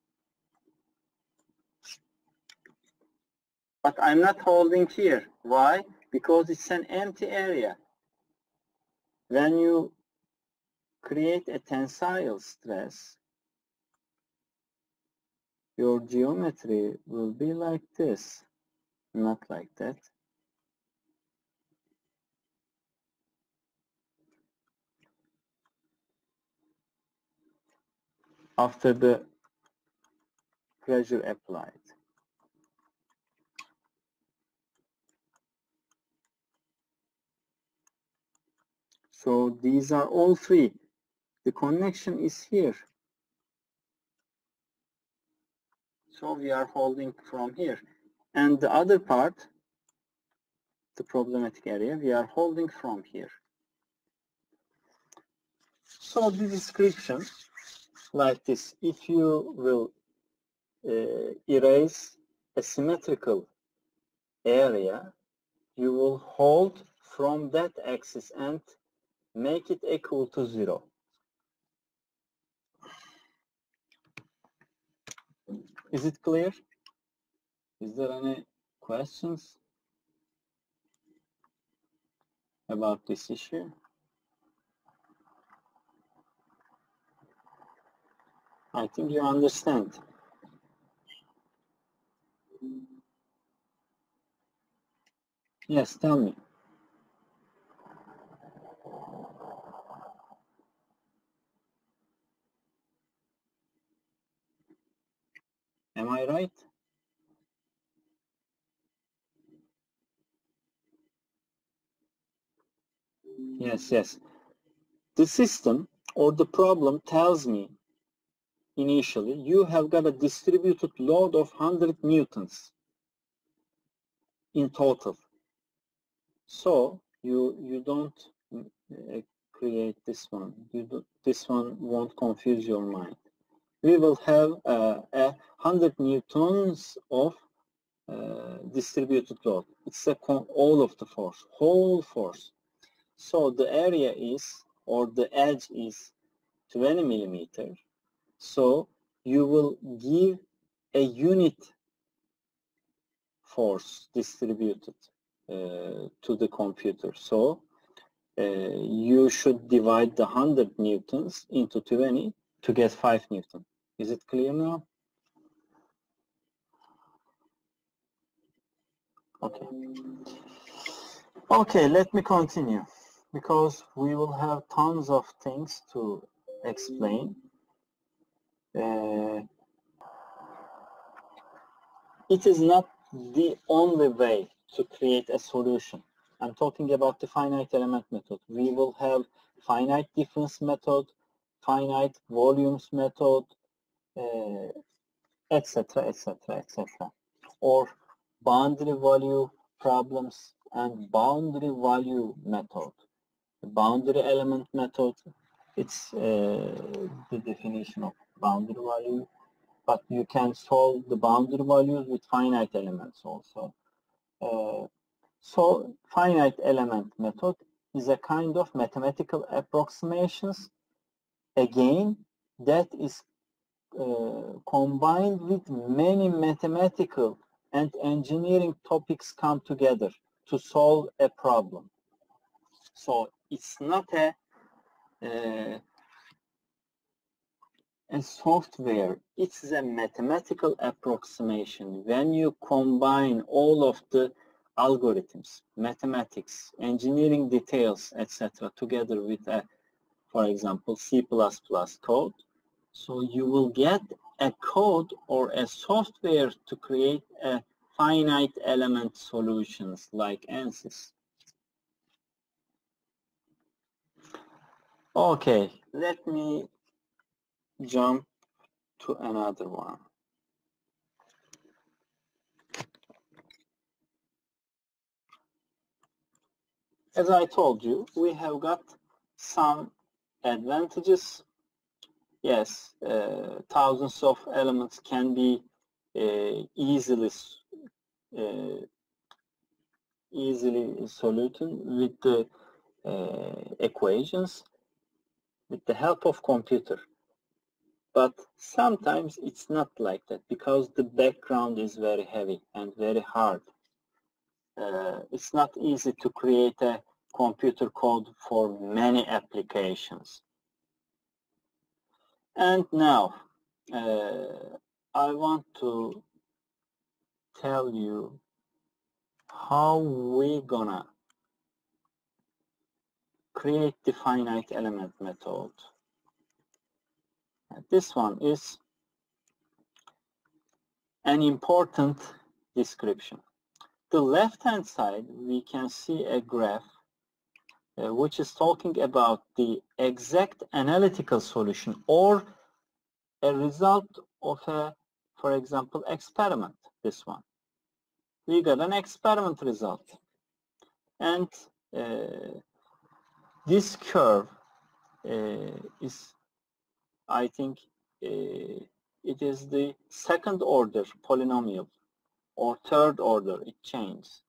But I'm not holding here. Why? Because it's an empty area. When you create a tensile stress, your geometry will be like this, not like that. After the pressure applied. So these are all three. The connection is here. So we are holding from here. And the other part, the problematic area, we are holding from here. So the description like this, if you will uh, erase a symmetrical area, you will hold from that axis and make it equal to zero. Is it clear? Is there any questions about this issue? I think you understand. Yes, tell me. Am I right? Yes, yes. The system or the problem tells me initially you have got a distributed load of one hundred newtons in total. So you you don't uh, create this one. You do, this one won't confuse your mind. We will have uh, a one hundred newtons of uh, distributed load. It's a all of the force, whole force. So the area is, or the edge is twenty millimeter. So you will give a unit force distributed uh, to the computer. So uh, you should divide the one hundred newtons into twenty to get five newton. Is it clear now? Okay. Okay, let me continue, because we will have tons of things to explain. Uh, it is not the only way to create a solution. I'm talking about the finite element method. We will have finite difference method, finite volumes method, et cetera, et cetera, et cetera, or boundary value problems and boundary value method. The boundary element method, it's uh, the definition of boundary value, but you can solve the boundary values with finite elements also. Uh, so finite element method is a kind of mathematical approximations, again, that is uh, combined with many mathematical and engineering topics come together to solve a problem. So it's not a uh, a software, it's a mathematical approximation. When you combine all of the algorithms, mathematics, engineering details, et cetera, together with a, for example, C plus plus code, so you will get a code or a software to create a finite element solutions like ANSYS. Okay, let me jump to another one. As I told you, we have got some advantages. Yes, uh, thousands of elements can be uh, easily uh, easily solved with the uh, equations with the help of computer. But sometimes it's not like that, because the background is very heavy and very hard. Uh, it's not easy to create a computer code for many applications. And now, uh, I want to tell you how we're gonna create the finite element method. This one is an important description. The left-hand side, we can see a graph uh, which is talking about the exact analytical solution or a result of a, for example, experiment, this one. We got an experiment result. And uh, this curve uh, is, I think, uh, it is the second order polynomial or third order, it changes.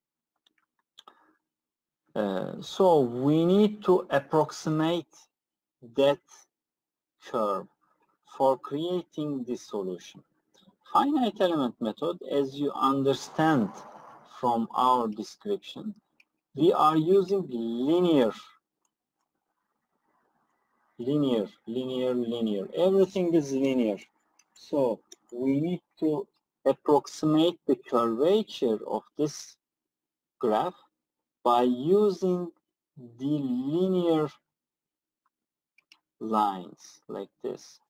Uh, so we need to approximate that curve for creating this solution. Finite element method, as you understand from our description, we are using linear, linear, linear, linear. Everything is linear. So we need to approximate the curvature of this graph by using the linear lines like this.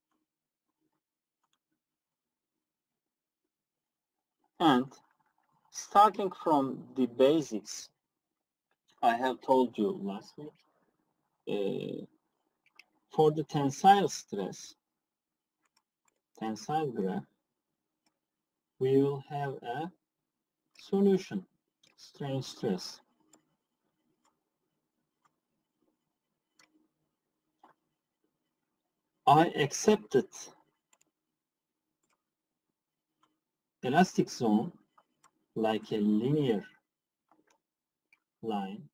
And Starting from the basics, I have told you last week, uh, for the tensile stress, tensile graph, we will have a solution, strain stress. I accepted elastic zone like a linear line,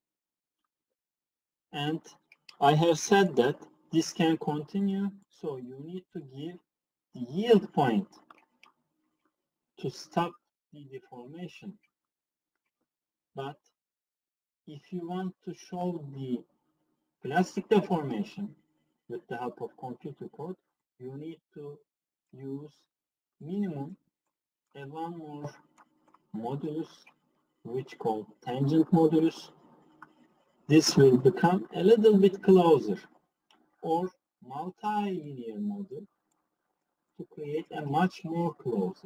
and I have said that this can continue, so you need to give the yield point to stop the deformation. But if you want to show the plastic deformation with the help of computer code, you need to use minimum a one more modulus, which called tangent modulus. This will become a little bit closer, or multilinear model to create a much more closer.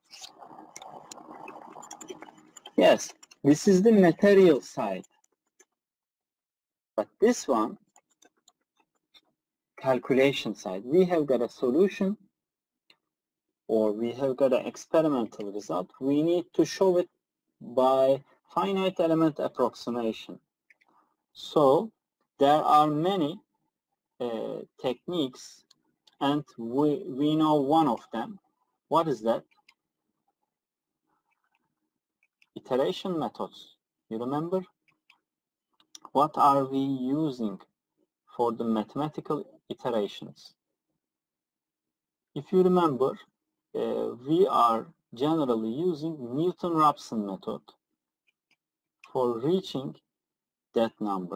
Yes, this is the material side. But this one, calculation side, we have got a solution, or we have got an experimental result. We need to show it by finite element approximation. So there are many uh, techniques, and we, we know one of them. What is that? Iteration methods. You remember? What are we using for the mathematical iterations? If you remember, uh, we are generally using Newton-Raphson method for reaching that number.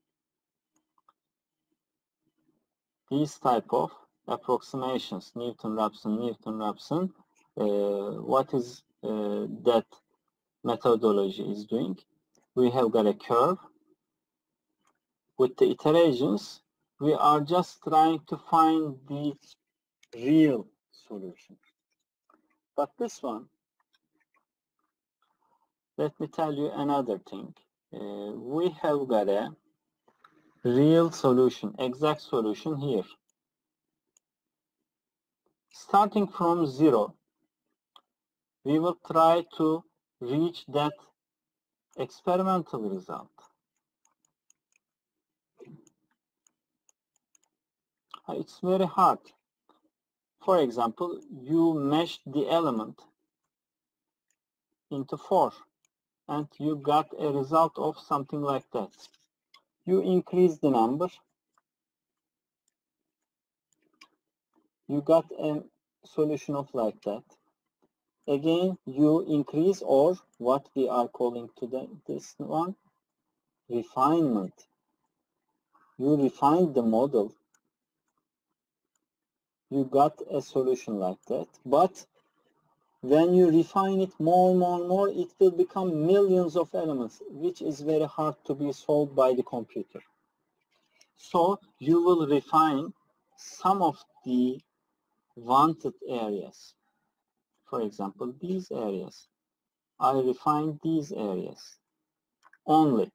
These type of approximations, Newton-Raphson, Newton-Raphson, uh, what is uh, that methodology is doing? We have got a curve. With the iterations, we are just trying to find the real solution. But this one, let me tell you another thing. Uh, we have got a real solution, exact solution here. Starting from zero, we will try to reach that experimental result. It's very hard. For example, you mesh the element into four, and you got a result of something like that. You increase the number, you got a solution of like that. Again, you increase, or what we are calling today, this one, refinement. You refine the model, you got a solution like that. But when you refine it more and more and more, it will become millions of elements, which is very hard to be solved by the computer. So you will refine some of the wanted areas. For example, these areas. I refine these areas only.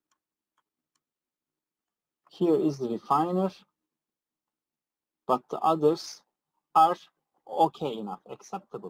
Here is the refiner, but the others are okay enough, acceptable.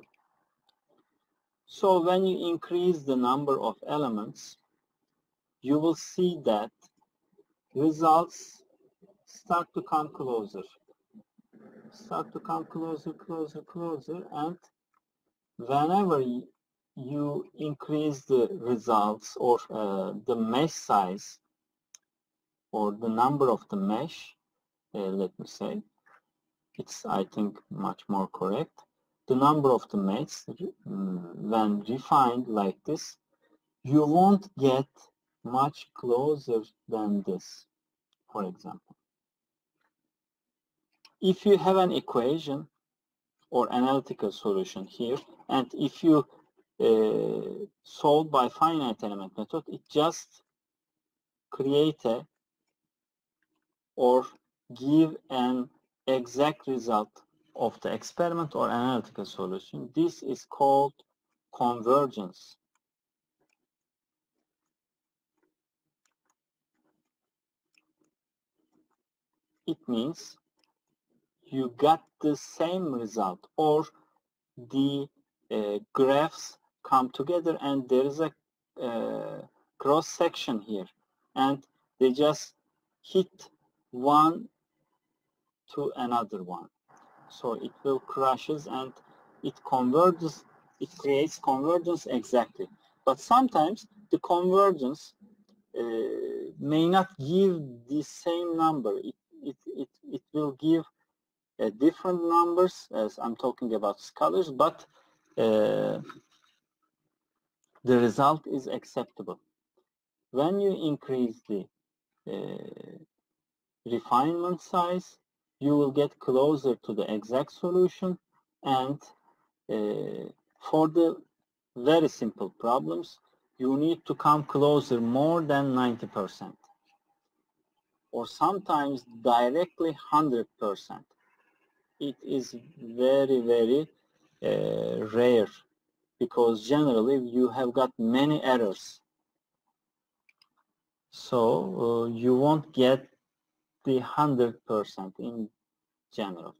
So when you increase the number of elements, you will see that results start to come closer. Start to come closer, closer, closer, and whenever you increase the results, or uh, the mesh size, or the number of the mesh, uh, let me say, it's, I think, much more correct. The number of the mesh, when refined like this, you won't get much closer than this, for example. If you have an equation or analytical solution here, and if you uh, solve by finite element method, it just create a or give an exact result of the experiment or analytical solution. This is called convergence. it means you got the same result, or the uh, graphs come together and there is a uh, cross section here, and they just hit one to another one. So it will crashes and it converges, it creates convergence exactly. But sometimes the convergence uh, may not give the same number. It, it, it, it will give uh, different numbers, as I'm talking about scalars, but uh, the result is acceptable. When you increase the uh, refinement size, you will get closer to the exact solution, and uh, for the very simple problems, you need to come closer more than ninety percent, or sometimes directly one hundred percent. It is very, very uh, rare, because generally you have got many errors. So uh, you won't get the one hundred percent in general.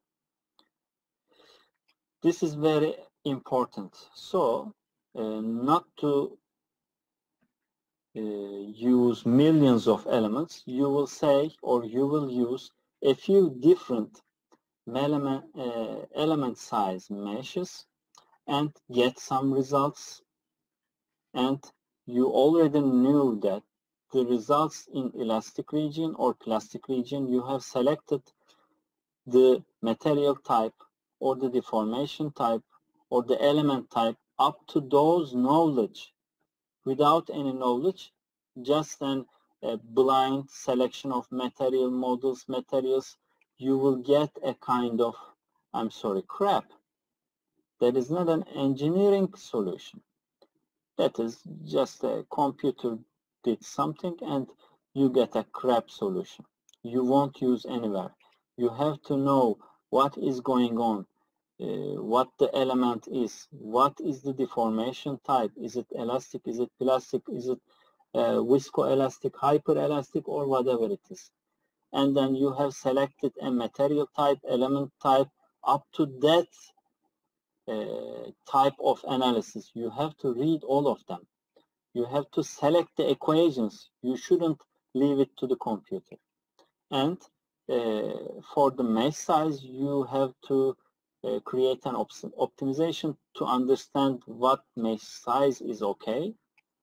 This is very important. So uh, not to uh, use millions of elements, you will say, or you will use a few different element, uh, element size meshes and get some results. And you already knew that the results in elastic region or plastic region, you have selected the material type or the deformation type or the element type up to those knowledge. Without any knowledge, just an, a blind selection of material models, materials, you will get a kind of, I'm sorry, crap. That is not an engineering solution. That is just a computer did something and you get a crap solution. You won't use anywhere. You have to know what is going on, uh, what the element is, what is the deformation type, is it elastic, is it plastic, is it uh, viscoelastic, hyperelastic, or whatever it is. And then you have selected a material type, element type, up to that uh, type of analysis. You have to read all of them. You have to select the equations. You shouldn't leave it to the computer. And uh, for the mesh size, you have to uh, create an op optimization to understand what mesh size is okay.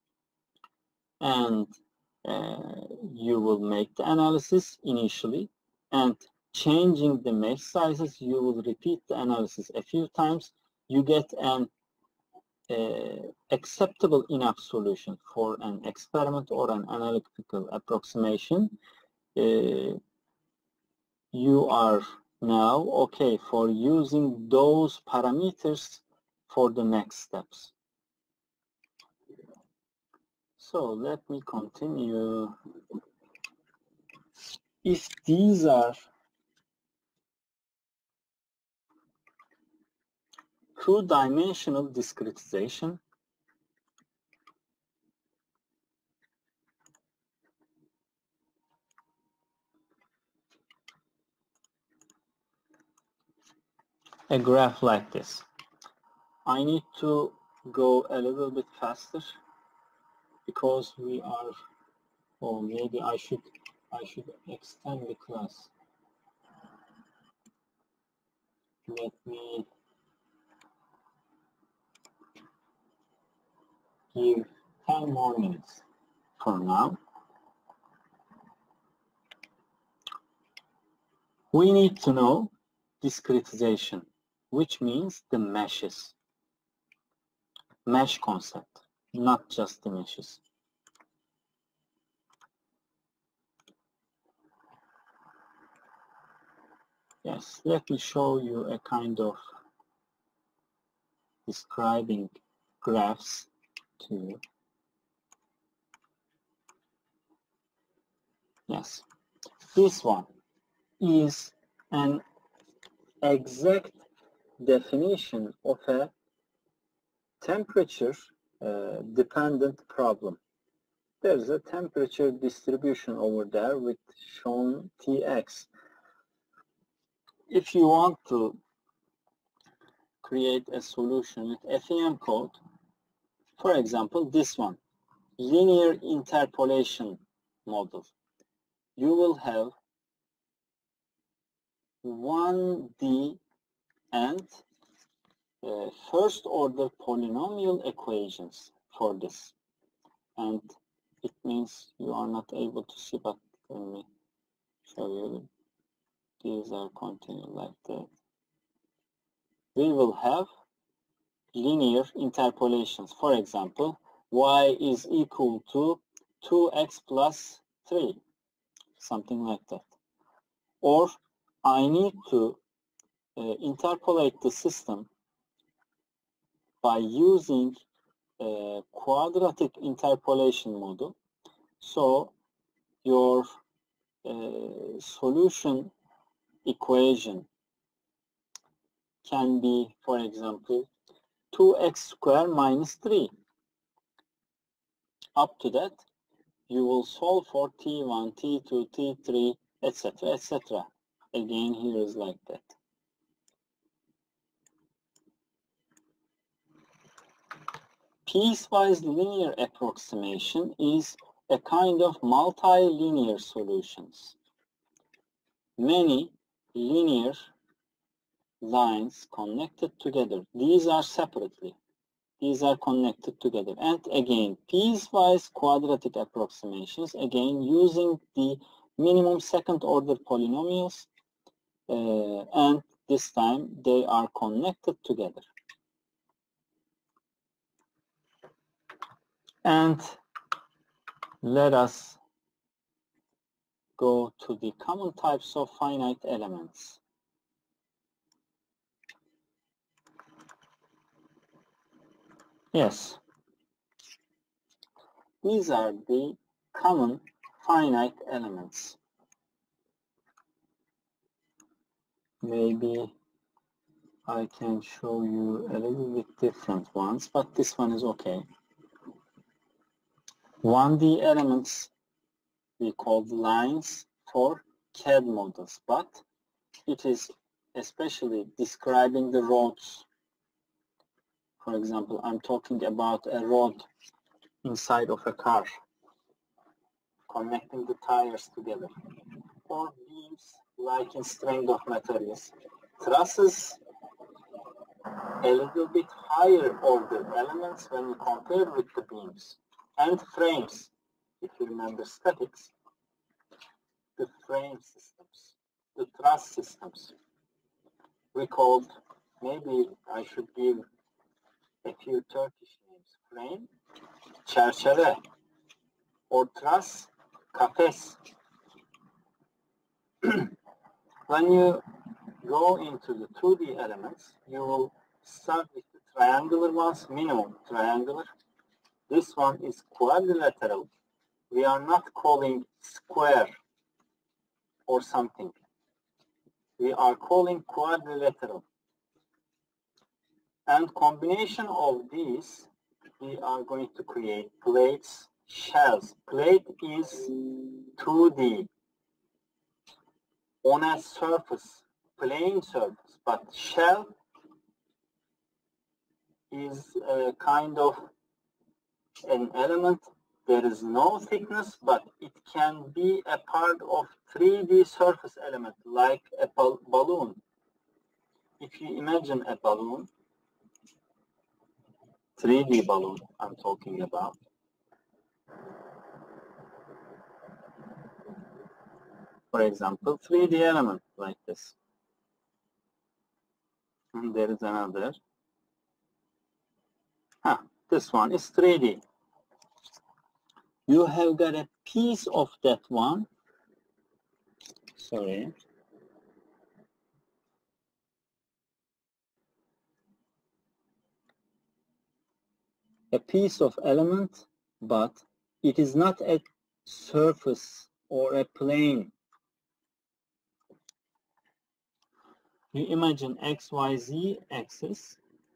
And uh, you will make the analysis initially, and changing the mesh sizes, you will repeat the analysis a few times. You get an uh, acceptable enough solution for an experiment or an analytical approximation. Uh, you are now okay for using those parameters for the next steps. So let me continue. If these are two-dimensional discretization, a graph like this. I need to go a little bit faster because we are, or maybe I should I should extend the class. Let me give ten more minutes for now. We need to know discretization, which means the meshes. Mesh concept, not just the meshes. Yes, let me show you a kind of describing graphs to you. Yes, this one is an exact definition of a temperature uh, dependent problem. There's a temperature distribution over there with shown Tx. if you want to create a solution with F E M code, for example, this one, linear interpolation model, you will have one D and uh, first order polynomial equations for this. And it means you are not able to see, but let me show you. These are continued like that. We will have linear interpolations. For example, y is equal to two x plus three, something like that. Or I need to uh, interpolate the system by using a quadratic interpolation model. So your uh, solution equation can be, for example, two x squared minus three. Up to that, you will solve for T one, T two, T three, et cetera, et cetera. Again, here is like that. Piecewise linear approximation is a kind of multi-linear solutions. Many linear lines connected together. These are separately. These are connected together. And again, piecewise quadratic approximations, again, using the minimum second order polynomials, uh, and this time they are connected together. And let us go to the common types of finite elements. Yes, these are the common finite elements. Maybe I can show you a little bit different ones, but this one is okay. one D elements we call lines for C A D models, but it is especially describing the roads. For example, I'm talking about a road inside of a car, connecting the tires together, or beams like in string of materials. Trusses, a little bit higher order elements when you compare with the beams. And frames, if you remember statics, the frame systems, the truss systems. We called, maybe I should give a few Turkish names. Frame, çerçeve, or truss, kafes. When you go into the two D elements, you will start with the triangular ones, minimum triangular. This one is quadrilateral. We are not calling square or something. We are calling quadrilateral. And combination of these, we are going to create plates, shells. Plate is two D on a surface, plane surface, but shell is a kind of an element. There is no thickness, but it can be a part of three D surface element, like a balloon. If you imagine a balloon, three D balloon I'm talking about, for example, three D element like this. And there is another. Ah, this one is three D. You have got a piece of that one. Sorry. A piece of element, but it is not a surface or a plane. You imagine X Y Z axis.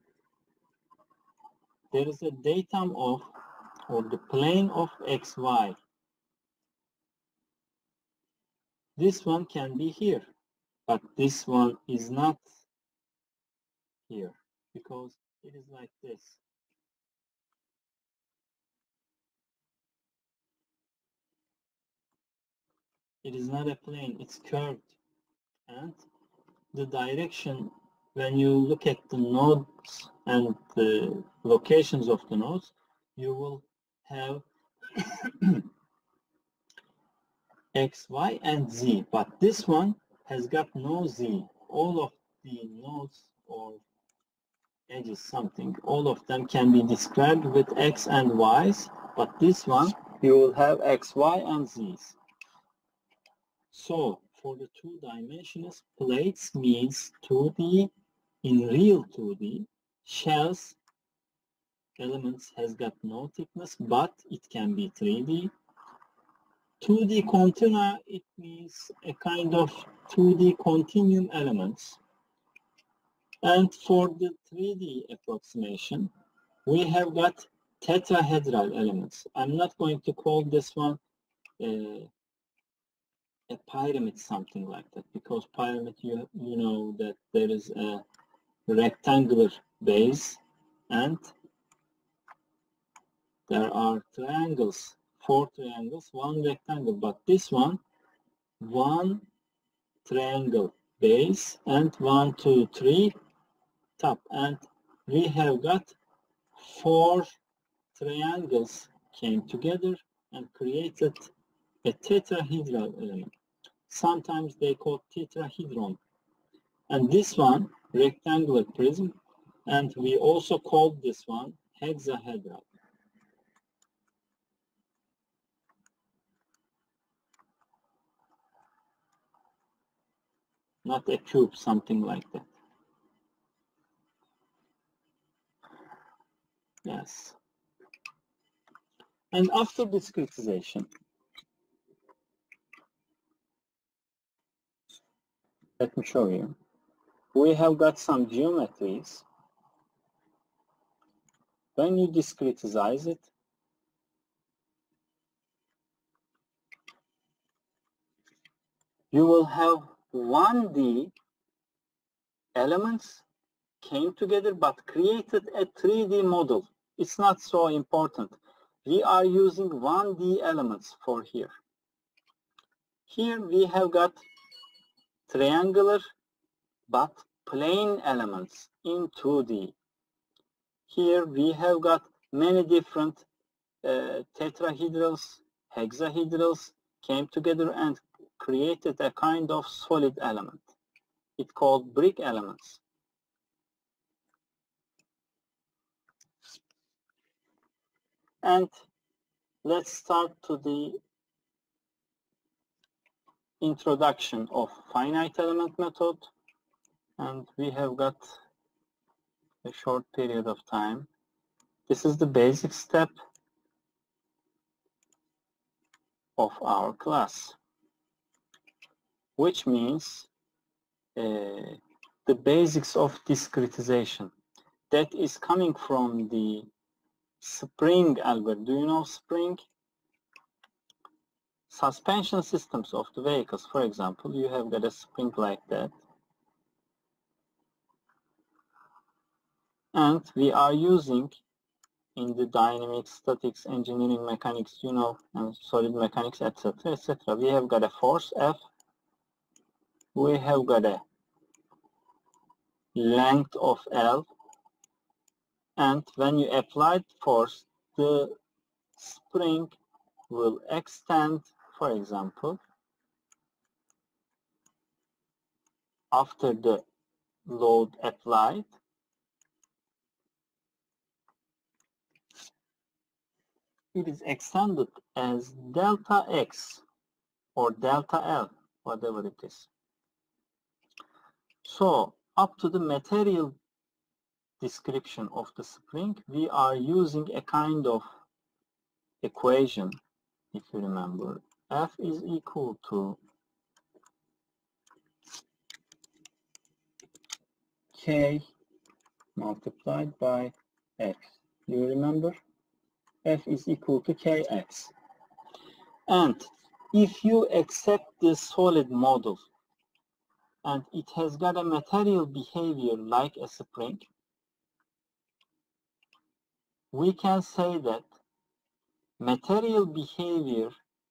There is a datum of, or the plane of X Y. This one can be here. but this one is not here because it is like this. It is not a plane, it's curved. And the direction, when you look at the nodes and the locations of the nodes, you will have X, Y, and Z. But this one has got no Z. All of the nodes or edges, something, all of them can be described with X and Y's, but this one, you will have X, Y, and Z's. So, for the two-dimensional plates means two D, in real two D, shells, elements has got no thickness, but it can be three D. two D continua, it means a kind of two D continuum elements. And for the three D approximation, we have got tetrahedral elements. I'm not going to call this one uh, a pyramid, something like that, because pyramid, you, you know that there is a rectangular base and there are triangles, four triangles, one rectangle, but this one, one triangle base and one, two, three top, and we have got four triangles came together and created a tetrahedral element. Sometimes they call tetrahedron. And this one, rectangular prism, and we also call this one hexahedral. Not a cube, something like that. Yes. And after discretization, let me show you. We have got some geometries. When you discretize it, you will have one D elements came together but created a three D model. It's not so important. We are using one D elements for here. Here we have got triangular but plane elements in two D. Here we have got many different uh, tetrahedrals, hexahedrals came together and created a kind of solid element. It's called brick elements. And let's start to the introduction of finite element method. And we have got a short period of time. This is the basic step of our class, which means uh, the basics of discretization. That is coming from the spring algorithm. Do you know spring? Suspension systems of the vehicles, for example, you have got a spring like that. And we are using in the dynamics, statics, engineering mechanics, you know, and solid mechanics, et cetera, et cetera. We have got a force F. We have got a length of L. And when you apply force, the spring will extend, for example, after the load applied. It is extended as delta X or delta L, whatever it is. So, up to the material description of the spring, we are using a kind of equation, if you remember. F is equal to K multiplied by X. Do you remember? F is equal to Kx. And if you accept this solid model and it has got a material behavior like a spring, we can say that material behavior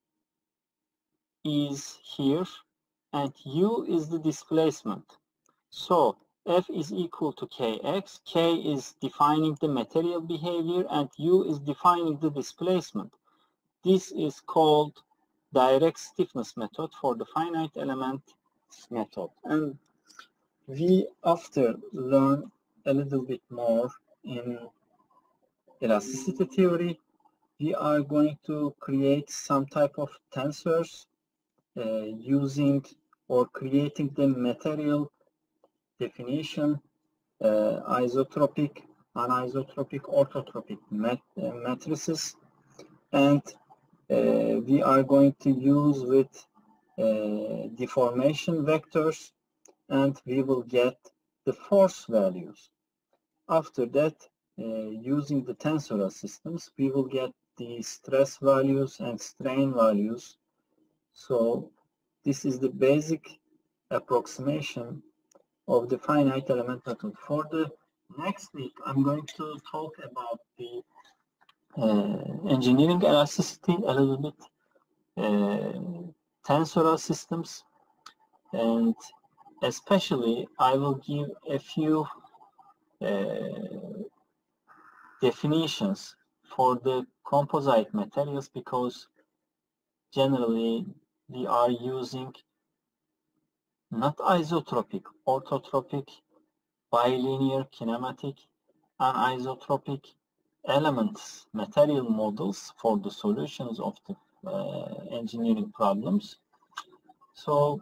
is here and U is the displacement. So F is equal to Kx, K is defining the material behavior and U is defining the displacement. This is called direct stiffness method for the finite element method. And we after learn a little bit more in elasticity theory, we are going to create some type of tensors uh, using or creating the material definition, uh, isotropic, anisotropic, orthotropic mat uh, matrices, and uh, we are going to use with uh, deformation vectors, and we will get the force values. After that, uh, using the tensor systems, we will get the stress values and strain values. So this is the basic approximation of the finite element method. For the next week, I'm going to talk about the uh, engineering elasticity a little bit, uh, tensor systems, and especially I will give a few uh, definitions for the composite materials, because generally we are using not isotropic, orthotropic, bilinear kinematic, and isotropic elements, material models for the solutions of the uh, engineering problems. So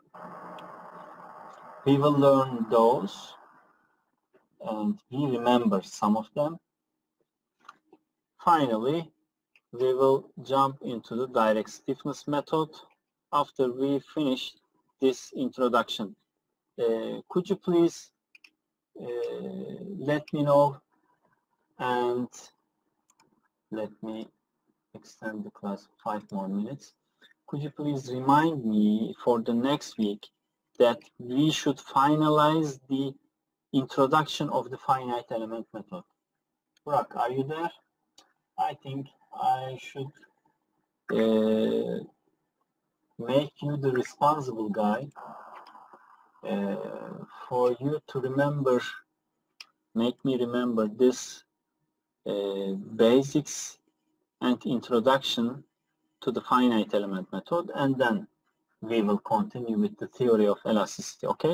we will learn those and we remember some of them. Finally, we will jump into the direct stiffness method after we finish this introduction. Uh, could you please uh, let me know, and let me extend the class five more minutes. Could you please remind me for the next week that we should finalize the introduction of the finite element method? Burak, are you there? I think I should uh, make you the responsible guy uh, for you to remember, make me remember this uh, basics and introduction to the finite element method, and then we will continue with the theory of elasticity, okay?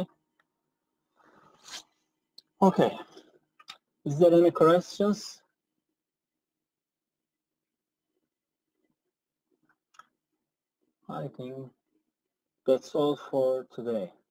Okay. Is there any questions? I think that's all for today.